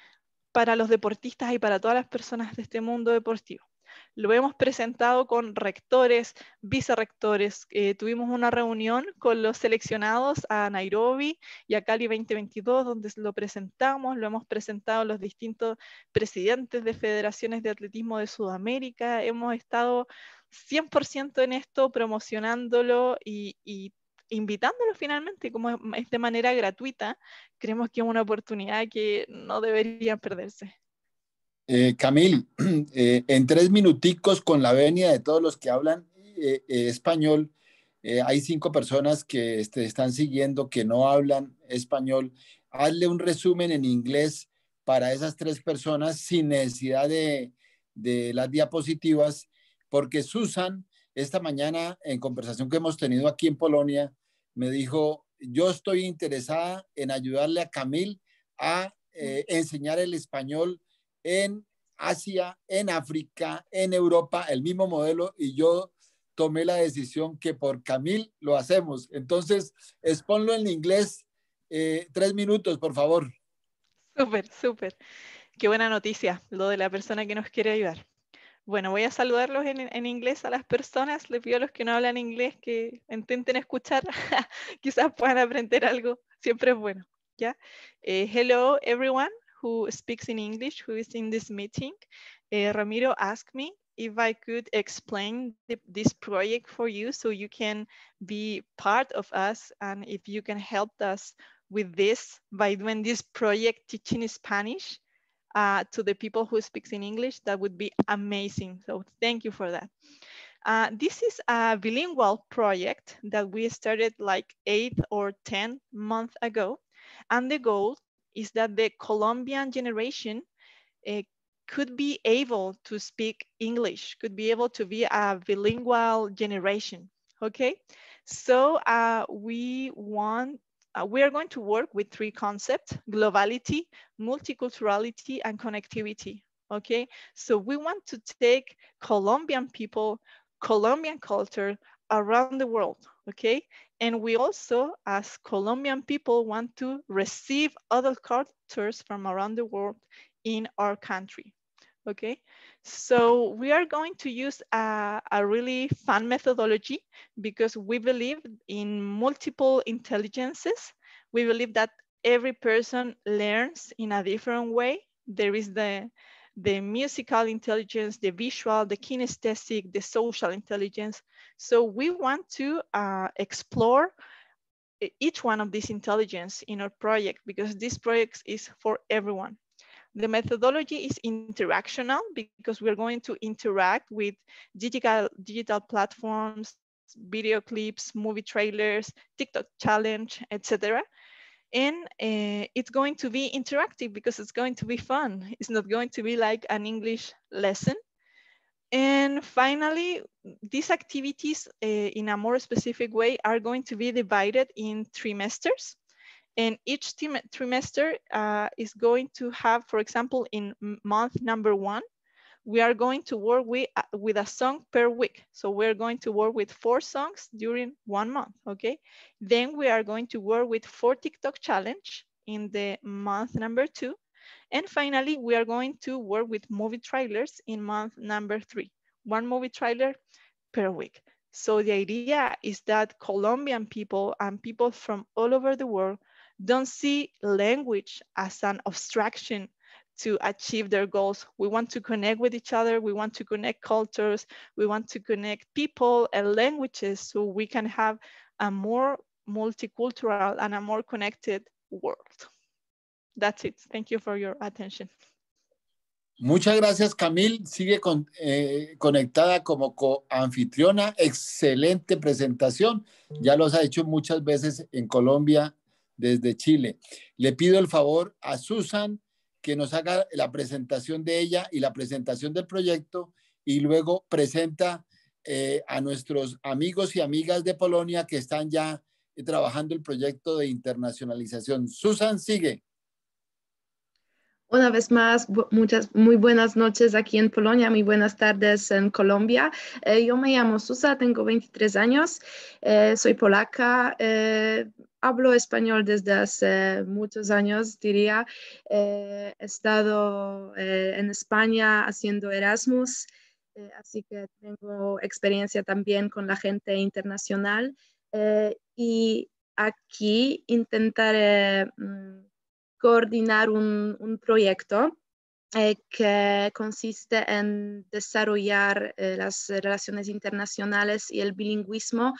para los deportistas y para todas las personas de este mundo deportivo. Lo hemos presentado con rectores, vicerrectores. Eh, tuvimos una reunión con los seleccionados a Nairobi y a Cali veinte veintidós, donde lo presentamos, lo hemos presentado a los distintos presidentes de federaciones de atletismo de Sudamérica. Hemos estado cien por ciento en esto, promocionándolo y, y invitándolo finalmente, como es de manera gratuita. Creemos que es una oportunidad que no deberían perderse. Eh, Camil, eh, en tres minuticos, con la venia de todos los que hablan eh, eh, español, eh, hay cinco personas que este, están siguiendo que no hablan español. Hazle un resumen en inglés para esas tres personas sin necesidad de, de las diapositivas, porque Susan, esta mañana, en conversación que hemos tenido aquí en Polonia, me dijo, yo estoy interesada en ayudarle a Camil a eh, enseñar el español en Asia, en África, en Europa, el mismo modelo, y yo tomé la decisión que por Camil lo hacemos. Entonces, exponlo en inglés, eh, tres minutos, por favor. Súper, súper. Qué buena noticia, lo de la persona que nos quiere ayudar. Bueno, voy a saludarlos en, en inglés a las personas. Les pido a los que no hablan inglés que intenten escuchar. Quizás puedan aprender algo. Siempre es bueno. ¿Ya? Eh, hello, everyone who speaks in English, who is in this meeting. Eh, Ramiro asked me if I could explain the, this project for you so you can be part of us and if you can help us with this by doing this project teaching Spanish. Uh, to the people who speaks in English, that would be amazing. So thank you for that. Uh, this is a bilingual project that we started like eight or ten months ago. And the goal is that the Colombian generation uh, could be able to speak English, could be able to be a bilingual generation, okay? So uh, we want Uh, we are going to work with three concepts: globality, multiculturality, and connectivity, okay? So we want to take Colombian people, Colombian culture around the world, okay? And we also, as Colombian people, want to receive other cultures from around the world in our country, okay? So we are going to use a, a really fun methodology because we believe in multiple intelligences. We believe that every person learns in a different way. There is the, the musical intelligence, the visual, the kinesthetic, the social intelligence. So we want to uh, explore each one of these intelligence in our project because this project is for everyone. The methodology is interactional because we're going to interact with digital, digital platforms, video clips, movie trailers, TikTok challenge, et cetera. And uh, it's going to be interactive because it's going to be fun. It's not going to be like an English lesson. And finally, these activities uh, in a more specific way are going to be divided in trimesters. And each trimester uh, is going to have, for example, in month number one, we are going to work with, uh, with a song per week. So we're going to work with four songs during one month, okay? Then we are going to work with four TikTok challenge in the month number two. And finally, we are going to work with movie trailers in month number three. One movie trailer per week. So the idea is that Colombian people and people from all over the world don't see language as an abstraction to achieve their goals. We want to connect with each other. We want to connect cultures. We want to connect people and languages so we can have a more multicultural and a more connected world. That's it. Thank you for your attention. Muchas gracias, Camil. Sigue con, eh, conectada como coanfitriona. Excelente presentación. Ya los ha hecho muchas veces en Colombia desde Chile. Le pido el favor a Susan que nos haga la presentación de ella y la presentación del proyecto y luego presenta eh, a nuestros amigos y amigas de Polonia que están ya eh, trabajando el proyecto de internacionalización. Susan, sigue. Una vez más, muchas, muy buenas noches aquí en Polonia, muy buenas tardes en Colombia. Eh, yo me llamo Susa, tengo veintitrés años, eh, soy polaca, eh, hablo español desde hace muchos años, diría. Eh, he estado eh, en España haciendo Erasmus, eh, así que tengo experiencia también con la gente internacional. Eh, y aquí intentaré Mm, coordinar un, un proyecto eh, que consiste en desarrollar eh, las relaciones internacionales y el bilingüismo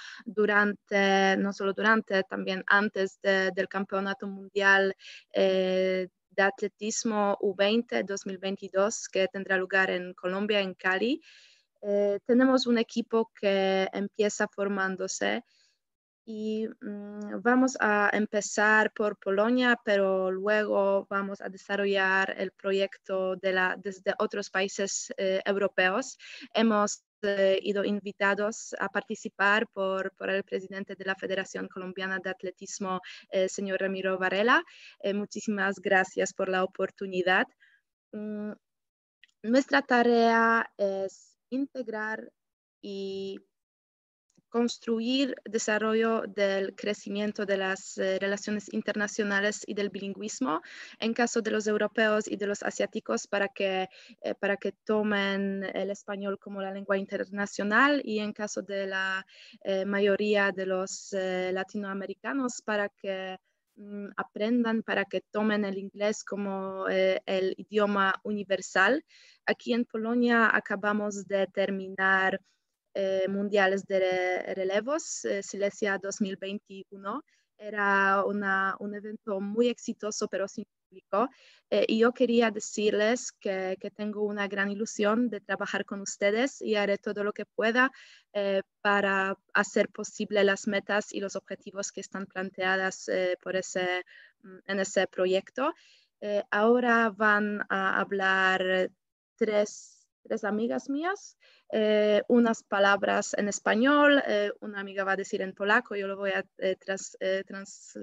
durante, no solo durante, también antes de, del Campeonato Mundial eh, de atletismo U veinte dos mil veintidós que tendrá lugar en Colombia, en Cali. Eh, tenemos un equipo que empieza formándose y um, vamos a empezar por Polonia, pero luego vamos a desarrollar el proyecto de la, desde otros países eh, europeos. Hemos eh, ido invitados a participar por, por el presidente de la Federación Colombiana de Atletismo, el señor Ramiro Varela. Eh, muchísimas gracias por la oportunidad. Um, nuestra tarea es integrar y construir desarrollo del crecimiento de las eh, relaciones internacionales y del bilingüismo en caso de los europeos y de los asiáticos para que, eh, para que tomen el español como la lengua internacional y en caso de la eh, mayoría de los eh, latinoamericanos para que mm, aprendan, para que tomen el inglés como eh, el idioma universal. Aquí en Polonia acabamos de terminar Eh, mundiales de re relevos, eh, Silesia dos mil veintiuno. Era una, un evento muy exitoso, pero sin público. Eh, y yo quería decirles que, que tengo una gran ilusión de trabajar con ustedes y haré todo lo que pueda eh, para hacer posible las metas y los objetivos que están planteadas eh, por ese, en ese proyecto. Eh, ahora van a hablar tres tres amigas mías, eh, unas palabras en español, eh, una amiga va a decir en polaco, yo lo voy a eh, trans, eh, trans,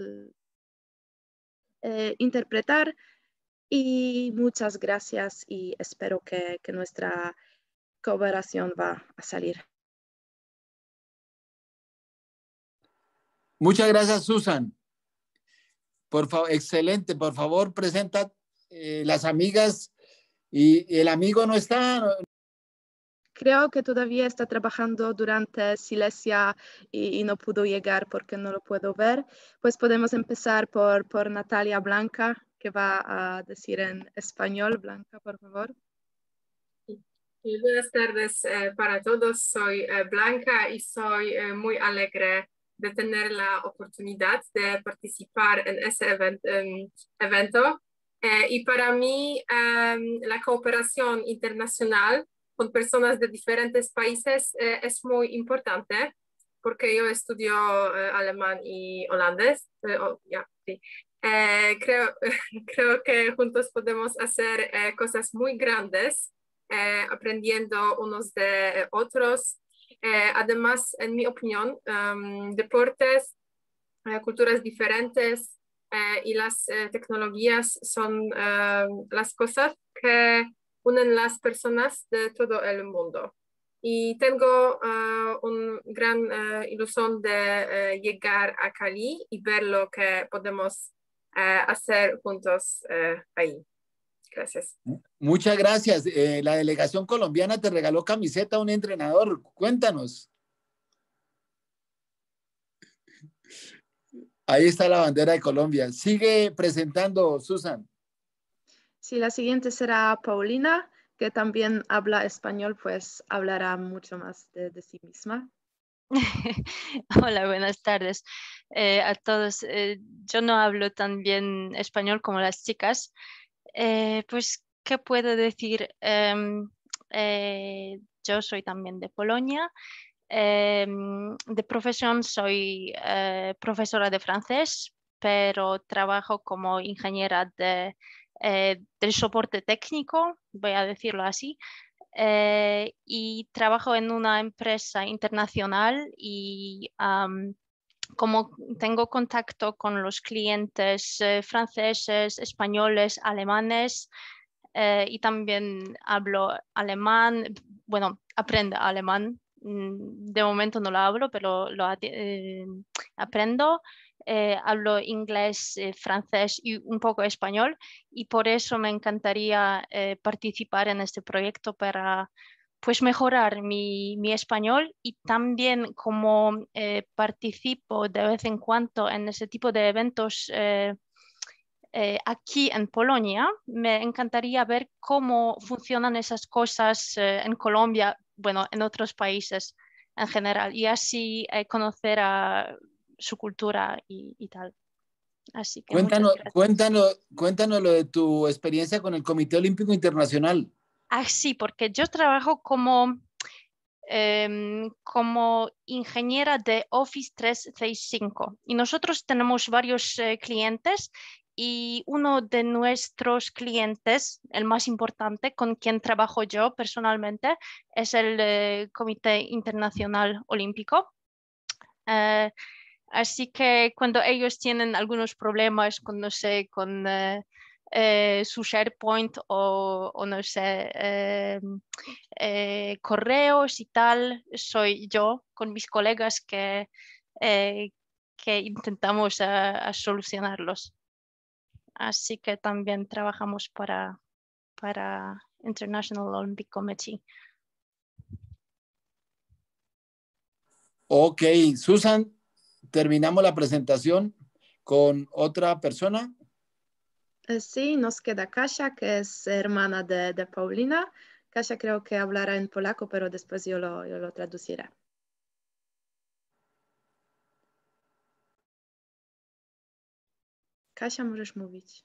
eh, interpretar y muchas gracias y espero que, que nuestra cooperación va a salir. Muchas gracias, Susan. Por favor, excelente, por favor, presenta eh, las amigas. ¿Y el amigo no está? Creo que todavía está trabajando durante Silesia y, y no pudo llegar porque no lo puedo ver. Pues podemos empezar por, por Natalia Blanca, que va a decir en español. Blanca, por favor. Y buenas tardes eh, para todos. Soy eh, Blanca y soy eh, muy alegre de tener la oportunidad de participar en ese event, um, evento. Eh, y para mí, um, la cooperación internacional con personas de diferentes países eh, es muy importante porque yo estudio eh, alemán y holandés. Eh, oh, yeah, sí. eh, creo, creo que juntos podemos hacer eh, cosas muy grandes, eh, aprendiendo unos de otros. Eh, además, en mi opinión, um, deportes, eh, culturas diferentes, Eh, y las eh, tecnologías son eh, las cosas que unen las personas de todo el mundo. Y tengo uh, una gran uh, ilusión de uh, llegar a Cali y ver lo que podemos uh, hacer juntos uh, ahí. Gracias. Muchas gracias. Eh, la delegación colombiana te regaló camiseta a un entrenador. Cuéntanos. Ahí está la bandera de Colombia. Sigue presentando, Susan. Sí, la siguiente será Paulina, que también habla español, pues hablará mucho más de, de sí misma. Hola, buenas tardes eh, a todos. Eh, yo no hablo tan bien español como las chicas. Eh, pues, ¿qué puedo decir? Eh, eh, yo soy también de Polonia. Eh, de profesión soy eh, profesora de francés, pero trabajo como ingeniera de, eh, del soporte técnico, voy a decirlo así, eh, y trabajo en una empresa internacional y um, como tengo contacto con los clientes eh, franceses, españoles, alemanes, eh, y también hablo alemán, bueno, aprendo alemán. De momento no lo hablo, pero lo eh, aprendo. Eh, hablo inglés, eh, francés y un poco español y por eso me encantaría eh, participar en este proyecto para pues mejorar mi, mi español y también como eh, participo de vez en cuando en ese tipo de eventos eh, eh, aquí en Polonia, me encantaría ver cómo funcionan esas cosas eh, en Colombia, bueno, en otros países en general, y así eh, conocer a su cultura y, y tal. Así que Cuéntanos, muchas gracias. cuéntanos, cuéntanos lo de tu experiencia con el Comité Olímpico Internacional. Ah, sí, porque yo trabajo como, eh, como ingeniera de Office trescientos sesenta y cinco y nosotros tenemos varios eh, clientes y uno de nuestros clientes, el más importante, con quien trabajo yo personalmente, es el eh, Comité Internacional Olímpico. Eh, así que cuando ellos tienen algunos problemas con, no sé, con eh, eh, su SharePoint o, o no sé, eh, eh, correos y tal, soy yo con mis colegas que, eh, que intentamos a, a solucionarlos. Así que también trabajamos para, para International Olympic Committee. Ok, Susan, terminamos la presentación con otra persona. Eh, sí, nos queda Kasia, que es hermana de, de Paulina. Kasia creo que hablará en polaco, pero después yo lo, yo lo traduciré. Kasia, możesz mówić.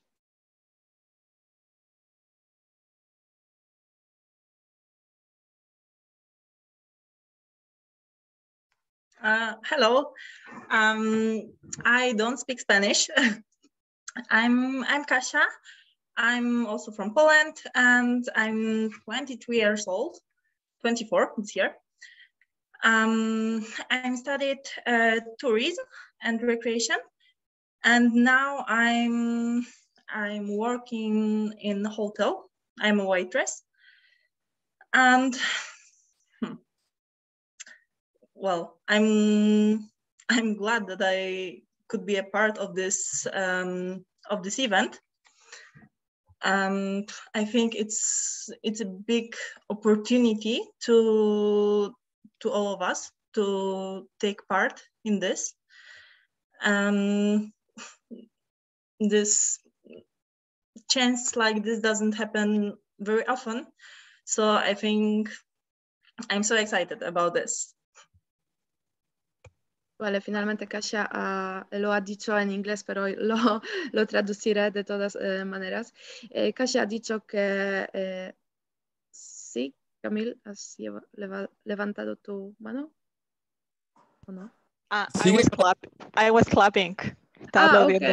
Uh, hello, um, I don't speak Spanish. I'm I'm Kasia. I'm also from Poland, and I'm twenty-two years old, twenty-four this year. Um, I studied uh, tourism and recreation, and now I'm I'm working in a hotel. I'm a waitress, and well, I'm I'm glad that I could be a part of this um, of this event. Um, I think it's it's a big opportunity to to all of us to take part in this. Um, this chance like this doesn't happen very often, so I think I'm so excited about this. Vale, finalmente Kasia uh, lo ha dicho en inglés, pero lo, lo traduciré de todas eh, maneras. Eh, Kasia ha dicho que eh, sí, Camil, ¿has lleva, leva, levantado tu mano o no? Ah, I was, clap I was clapping. Ah, ok.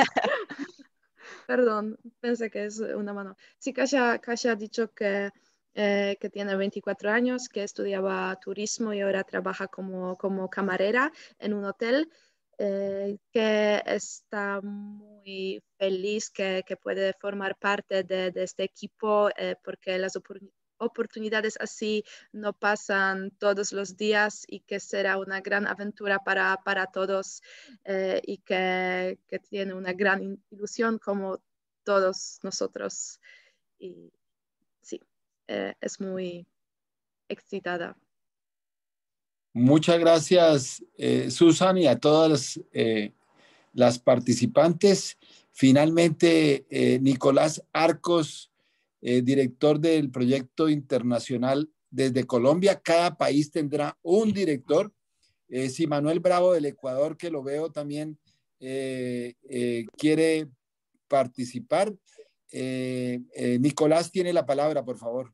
Perdón, pensé que es una mano. Sí, Kasia, Kasia ha dicho que Eh, que tiene veinticuatro años, que estudiaba turismo y ahora trabaja como, como camarera en un hotel, eh, que está muy feliz que, que puede formar parte de, de este equipo, eh, porque las opor- oportunidades así no pasan todos los días y que será una gran aventura para, para todos eh, y que, que tiene una gran ilusión como todos nosotros. Y sí. Eh, es muy excitada. Muchas gracias, eh, Susan, y a todas eh, las participantes. Finalmente, eh, Nicolás Arcos, eh, director del proyecto internacional desde Colombia. Cada país tendrá un director. Eh, si Manuel Bravo del Ecuador, que lo veo también, eh, eh, quiere participar. Eh, eh, Nicolás tiene la palabra, por favor.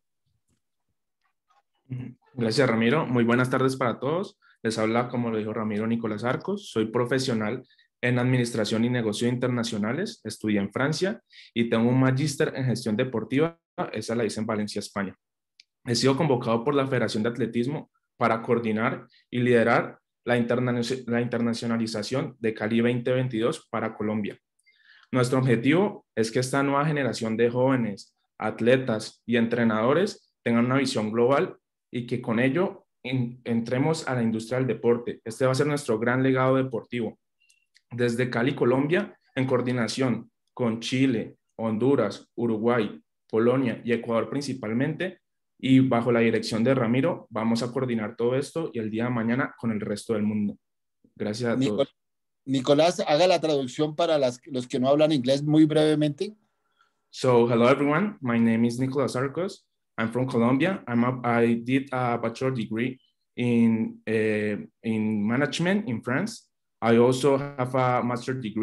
Gracias, Ramiro. Muy buenas tardes para todos. Les habla, como lo dijo Ramiro, Nicolás Arcos. Soy profesional en Administración y Negocios Internacionales. Estudié en Francia y tengo un magíster en Gestión Deportiva. Esa la hice en Valencia, España. He sido convocado por la Federación de Atletismo para coordinar y liderar la, interna la internacionalización de Cali veinte veintidós para Colombia. Nuestro objetivo es que esta nueva generación de jóvenes, atletas y entrenadores tengan una visión global y que con ello en, entremos a la industria del deporte. Este va a ser nuestro gran legado deportivo. Desde Cali, Colombia, en coordinación con Chile, Honduras, Uruguay, Polonia y Ecuador principalmente, y bajo la dirección de Ramiro, vamos a coordinar todo esto y el día de mañana con el resto del mundo. Gracias a Nicol todos. Nicolás, haga la traducción para las, los que no hablan inglés muy brevemente. So, hello everyone. My name is Nicolás Arcos. I'm from Colombia. I'm a, I did a bachelor degree in, uh, in management in France. I also have a master degree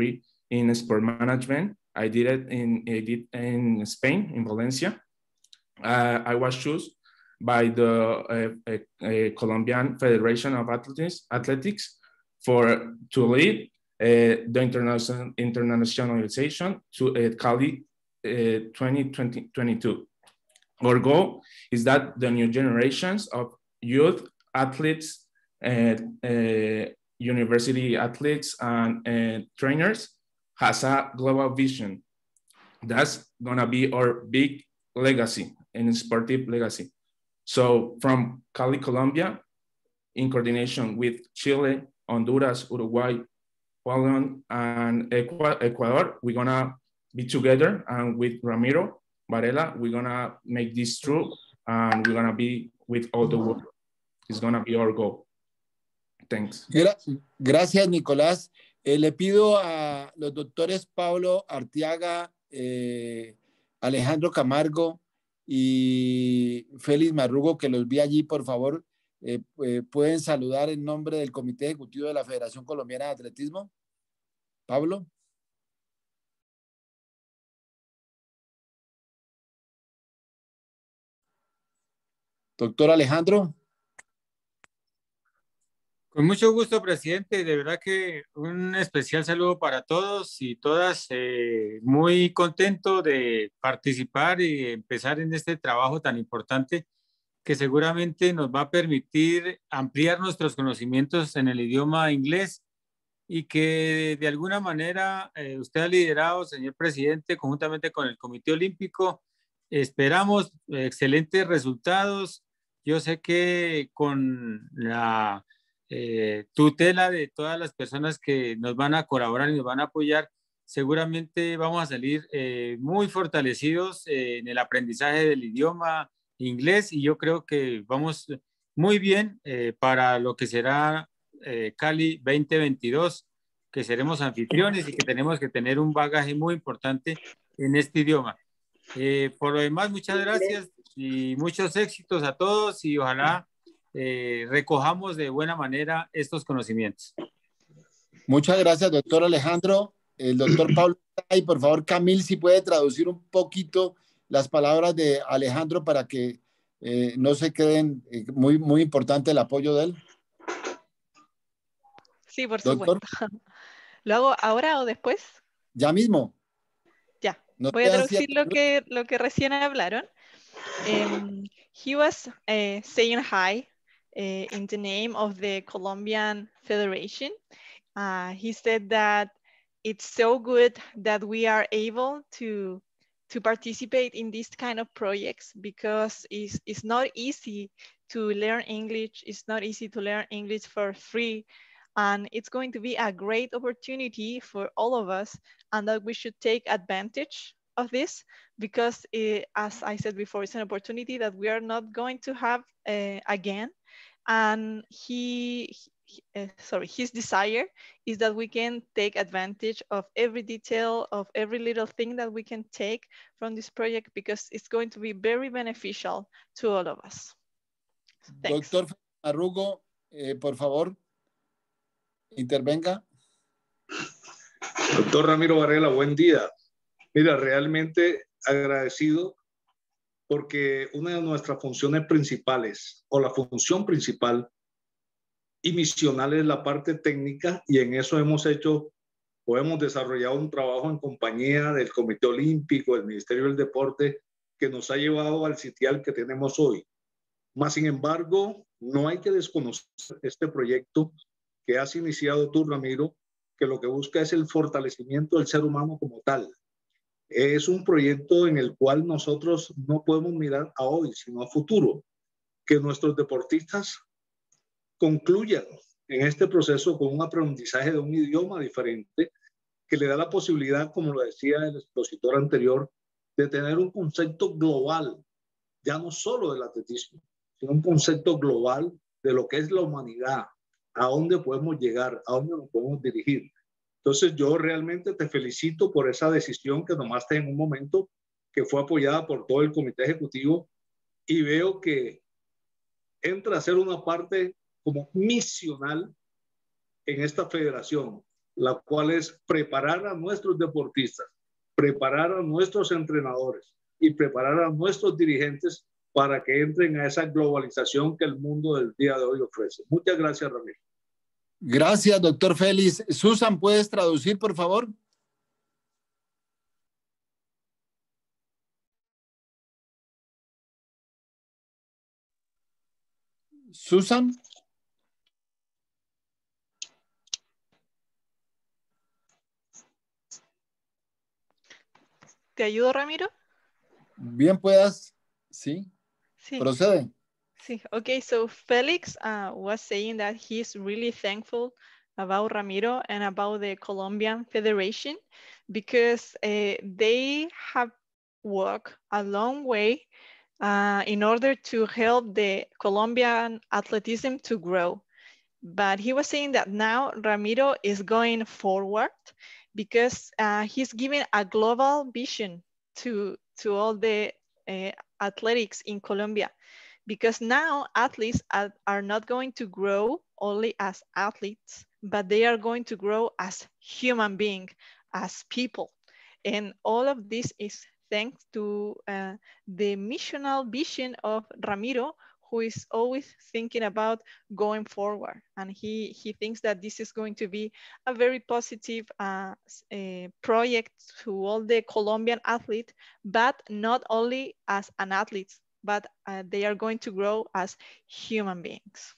in sport management. I did it in, I did in Spain, in Valencia. Uh, I was chosen by the uh, uh, Colombian Federation of Athletics, Athletics for to lead uh, the international internationalization to uh, Cali uh, twenty twenty-two. Our goal is that the new generations of youth athletes, uh, uh, university athletes, and uh, trainers has a global vision. That's gonna be our big legacy and sportive legacy. So from Cali, Colombia, in coordination with Chile, Honduras, Uruguay, Poland, and Ecuador, we're gonna be together, and with Ramiro Varela, we're gonna make this true, and we're gonna be with all the world. It's gonna be our goal. Thanks. Gracias, Nicolás. Eh, le pido a los doctores Pablo Arteaga, eh, Alejandro Camargo y Félix Marrugo, que los vi allí, por favor, eh, eh, pueden saludar en nombre del Comité Ejecutivo de la Federación Colombiana de Atletismo. Pablo. Doctor Alejandro. Con mucho gusto, presidente. De verdad que un especial saludo para todos y todas. Eh, muy contento de participar y empezar en este trabajo tan importante que seguramente nos va a permitir ampliar nuestros conocimientos en el idioma inglés y que de alguna manera eh, usted ha liderado, señor presidente, conjuntamente con el Comité Olímpico. Esperamos excelentes resultados. Yo sé que con la Eh, tutela de todas las personas que nos van a colaborar y nos van a apoyar, seguramente vamos a salir eh, muy fortalecidos eh, en el aprendizaje del idioma inglés, y yo creo que vamos muy bien eh, para lo que será eh, Cali veinte veintidós, que seremos anfitriones y que tenemos que tener un bagaje muy importante en este idioma. Eh, por lo demás, muchas gracias y muchos éxitos a todos, y ojalá Eh, recojamos de buena manera estos conocimientos. Muchas gracias, doctor Alejandro. El doctor Pablo, y por favor, Camil, si puede traducir un poquito las palabras de Alejandro para que eh, no se queden, eh, muy, muy importante el apoyo de él. Sí, por doctor. supuesto. ¿Lo hago ahora o después? Ya mismo. Ya, no voy a traducir lo que, lo que recién hablaron. Um, he was uh, saying hi Uh, in the name of the Colombian Federation. Uh, he said that it's so good that we are able to, to participate in these kind of projects, because it's, it's not easy to learn English. It's not easy to learn English for free. And it's going to be a great opportunity for all of us, and that we should take advantage of this, because it, as I said before, it's an opportunity that we are not going to have uh, again. And he, he uh, sorry, his desire is that we can take advantage of every detail, of every little thing that we can take from this project, because it's going to be very beneficial to all of us. Thanks. Doctor Marrugo, eh, por favor, intervenga. Doctor Ramiro Varela, buen día. Mira, realmente agradecido, porque una de nuestras funciones principales, o la función principal y misional, es la parte técnica, y en eso hemos hecho o hemos desarrollado un trabajo en compañía del Comité Olímpico, del Ministerio del Deporte, que nos ha llevado al sitial que tenemos hoy. Más sin embargo, no hay que desconocer este proyecto que has iniciado tú, Ramiro, que lo que busca es el fortalecimiento del ser humano como tal. Es un proyecto en el cual nosotros no podemos mirar a hoy, sino a futuro. Que nuestros deportistas concluyan en este proceso con un aprendizaje de un idioma diferente, que le da la posibilidad, como lo decía el expositor anterior, de tener un concepto global, ya no solo del atletismo, sino un concepto global de lo que es la humanidad, a dónde podemos llegar, a dónde nos podemos dirigir. Entonces yo realmente te felicito por esa decisión que tomaste en un momento, que fue apoyada por todo el comité ejecutivo, y veo que entra a ser una parte como misional en esta federación, la cual es preparar a nuestros deportistas, preparar a nuestros entrenadores y preparar a nuestros dirigentes para que entren a esa globalización que el mundo del día de hoy ofrece. Muchas gracias, Ramiro. Gracias, doctor Félix. Susan, ¿puedes traducir, por favor? Susan. ¿Te ayudo, Ramiro? Bien puedas, sí. Sí. Procede. Sí. Okay, so Felix uh, was saying that he's really thankful about Ramiro and about the Colombian Federation because uh, they have walked a long way uh, in order to help the Colombian athleticism to grow. But he was saying that now Ramiro is going forward because uh, he's giving a global vision to, to all the uh, athletics in Colombia. Because now athletes are, are not going to grow only as athletes, but they are going to grow as human beings, as people. And all of this is thanks to uh, the missional vision of Ramiro, who is always thinking about going forward. And he, he thinks that this is going to be a very positive uh, uh, project to all the Colombian athletes, but not only as an athlete, but uh, they are going to grow as human beings.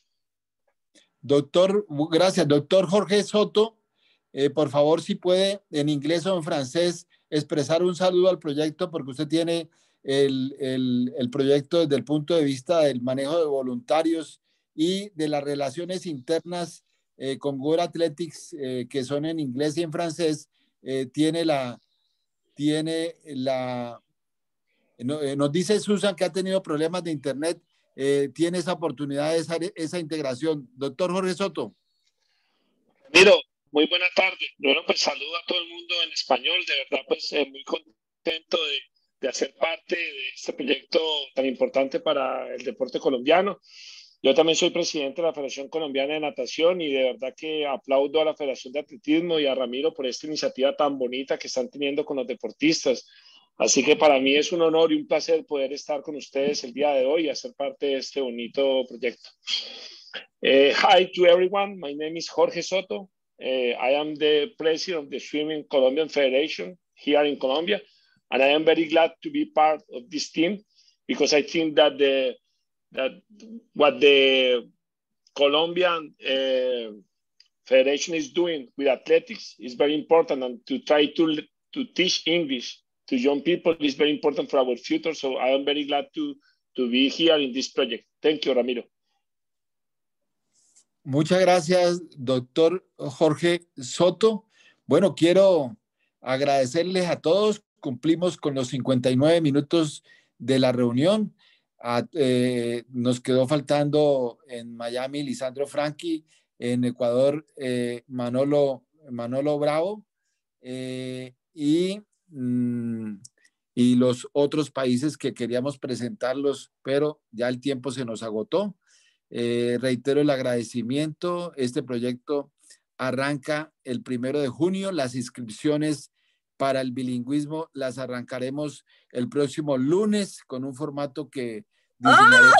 Doctor, gracias. Doctor Jorge Soto, eh, por favor, si puede en inglés o en francés expresar un saludo al proyecto, porque usted tiene el, el, el proyecto desde el punto de vista del manejo de voluntarios y de las relaciones internas eh, con World Athletics, eh, que son en inglés y en francés, eh, tiene la... Tiene la Nos dice Susan que ha tenido problemas de internet, eh, tiene esa oportunidad, esa, esa integración. Doctor Jorge Soto. Miro, muy buena tarde. Bueno, pues saludo a todo el mundo en español. De verdad, pues eh, muy contento de, de hacer parte de este proyecto tan importante para el deporte colombiano. Yo también soy presidente de la Federación Colombiana de Natación y de verdad que aplaudo a la Federación de Atletismo y a Ramiro por esta iniciativa tan bonita que están teniendo con los deportistas. Así que para mí es un honor y un placer poder estar con ustedes el día de hoy y hacer parte de este bonito proyecto. Uh, hi to everyone. My name is Jorge Soto. Uh, I am the president of the Swimming Colombian Federation here in Colombia, and I am very glad to be part of this team because I think that the that what the Colombian uh, Federation is doing with athletics is very important, and to try to to teach English to young people is very important for our future. So I am very glad to, to be here in this project. Thank you, Ramiro. Muchas gracias, doctor Jorge Soto. Bueno, quiero agradecerles a todos. Cumplimos con los cincuenta y nueve minutos de la reunión. A, eh, nos quedó faltando en Miami Lisandro Franchi, en Ecuador eh, Manolo, Manolo Bravo eh, y y los otros países que queríamos presentarlos, pero ya el tiempo se nos agotó. Eh, reitero el agradecimiento. Este proyecto arranca el primero de junio. Las inscripciones para el bilingüismo las arrancaremos el próximo lunes con un formato que diseñaremos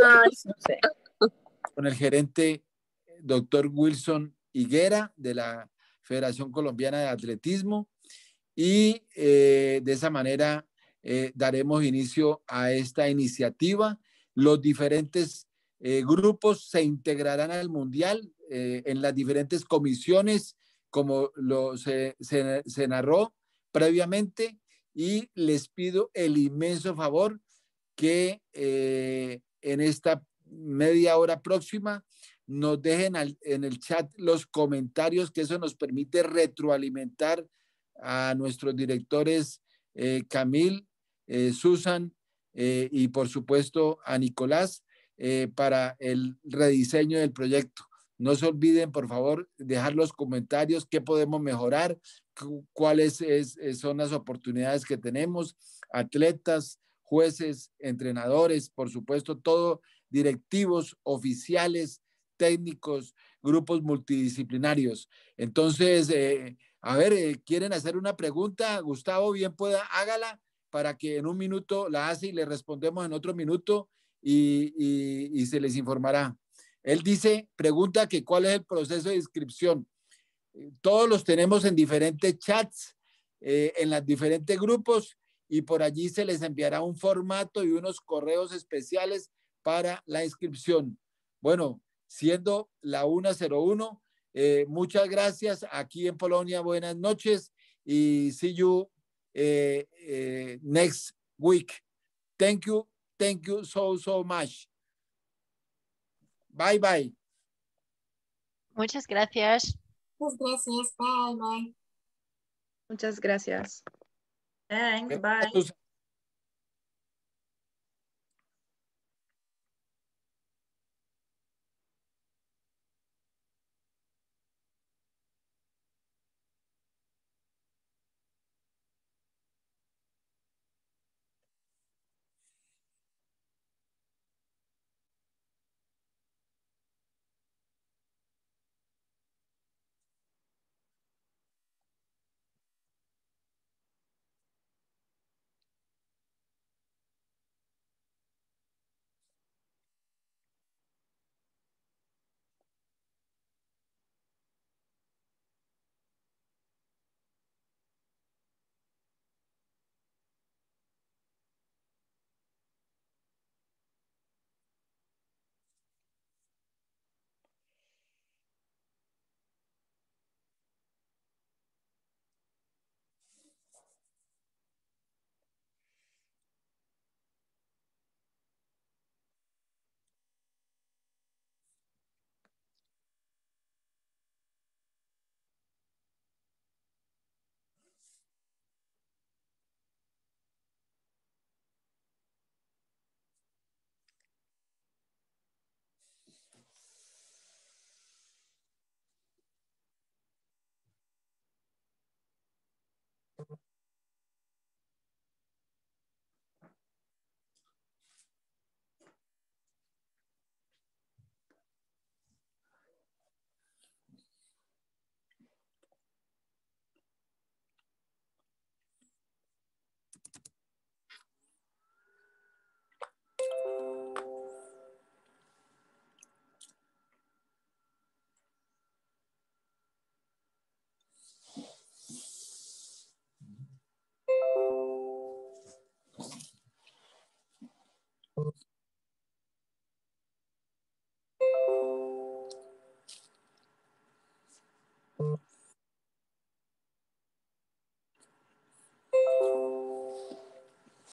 con el gerente doctor Wilson Higuera de la Federación Colombiana de Atletismo. Y eh, de esa manera eh, daremos inicio a esta iniciativa. Los diferentes eh, grupos se integrarán al Mundial eh, en las diferentes comisiones, como lo, se, se, se narró previamente, y les pido el inmenso favor que eh, en esta media hora próxima nos dejen al, en el chat los comentarios, que eso nos permite retroalimentar a nuestros directores eh, Camil, eh, Susan eh, y por supuesto a Nicolás eh, para el rediseño del proyecto. No se olviden, por favor, dejar los comentarios, qué podemos mejorar, cuáles es, son las oportunidades que tenemos, atletas, jueces, entrenadores, por supuesto, todo, directivos, oficiales, técnicos, grupos multidisciplinarios. Entonces, eh, a ver, eh, ¿quieren hacer una pregunta? Gustavo, bien pueda, hágala para que en un minuto la hace y le respondemos en otro minuto y, y, y se les informará. Él dice, pregunta que cuál es el proceso de inscripción. Todos los tenemos en diferentes chats, eh, en los diferentes grupos, y por allí se les enviará un formato y unos correos especiales para la inscripción. Bueno, siendo la una cero uno, eh, muchas gracias aquí en Polonia, buenas noches y see you eh, eh, next week. Thank you, thank you so, so much. Bye, bye. Muchas gracias. Muchas gracias. Bye, bye. Muchas gracias. Thanks, bye.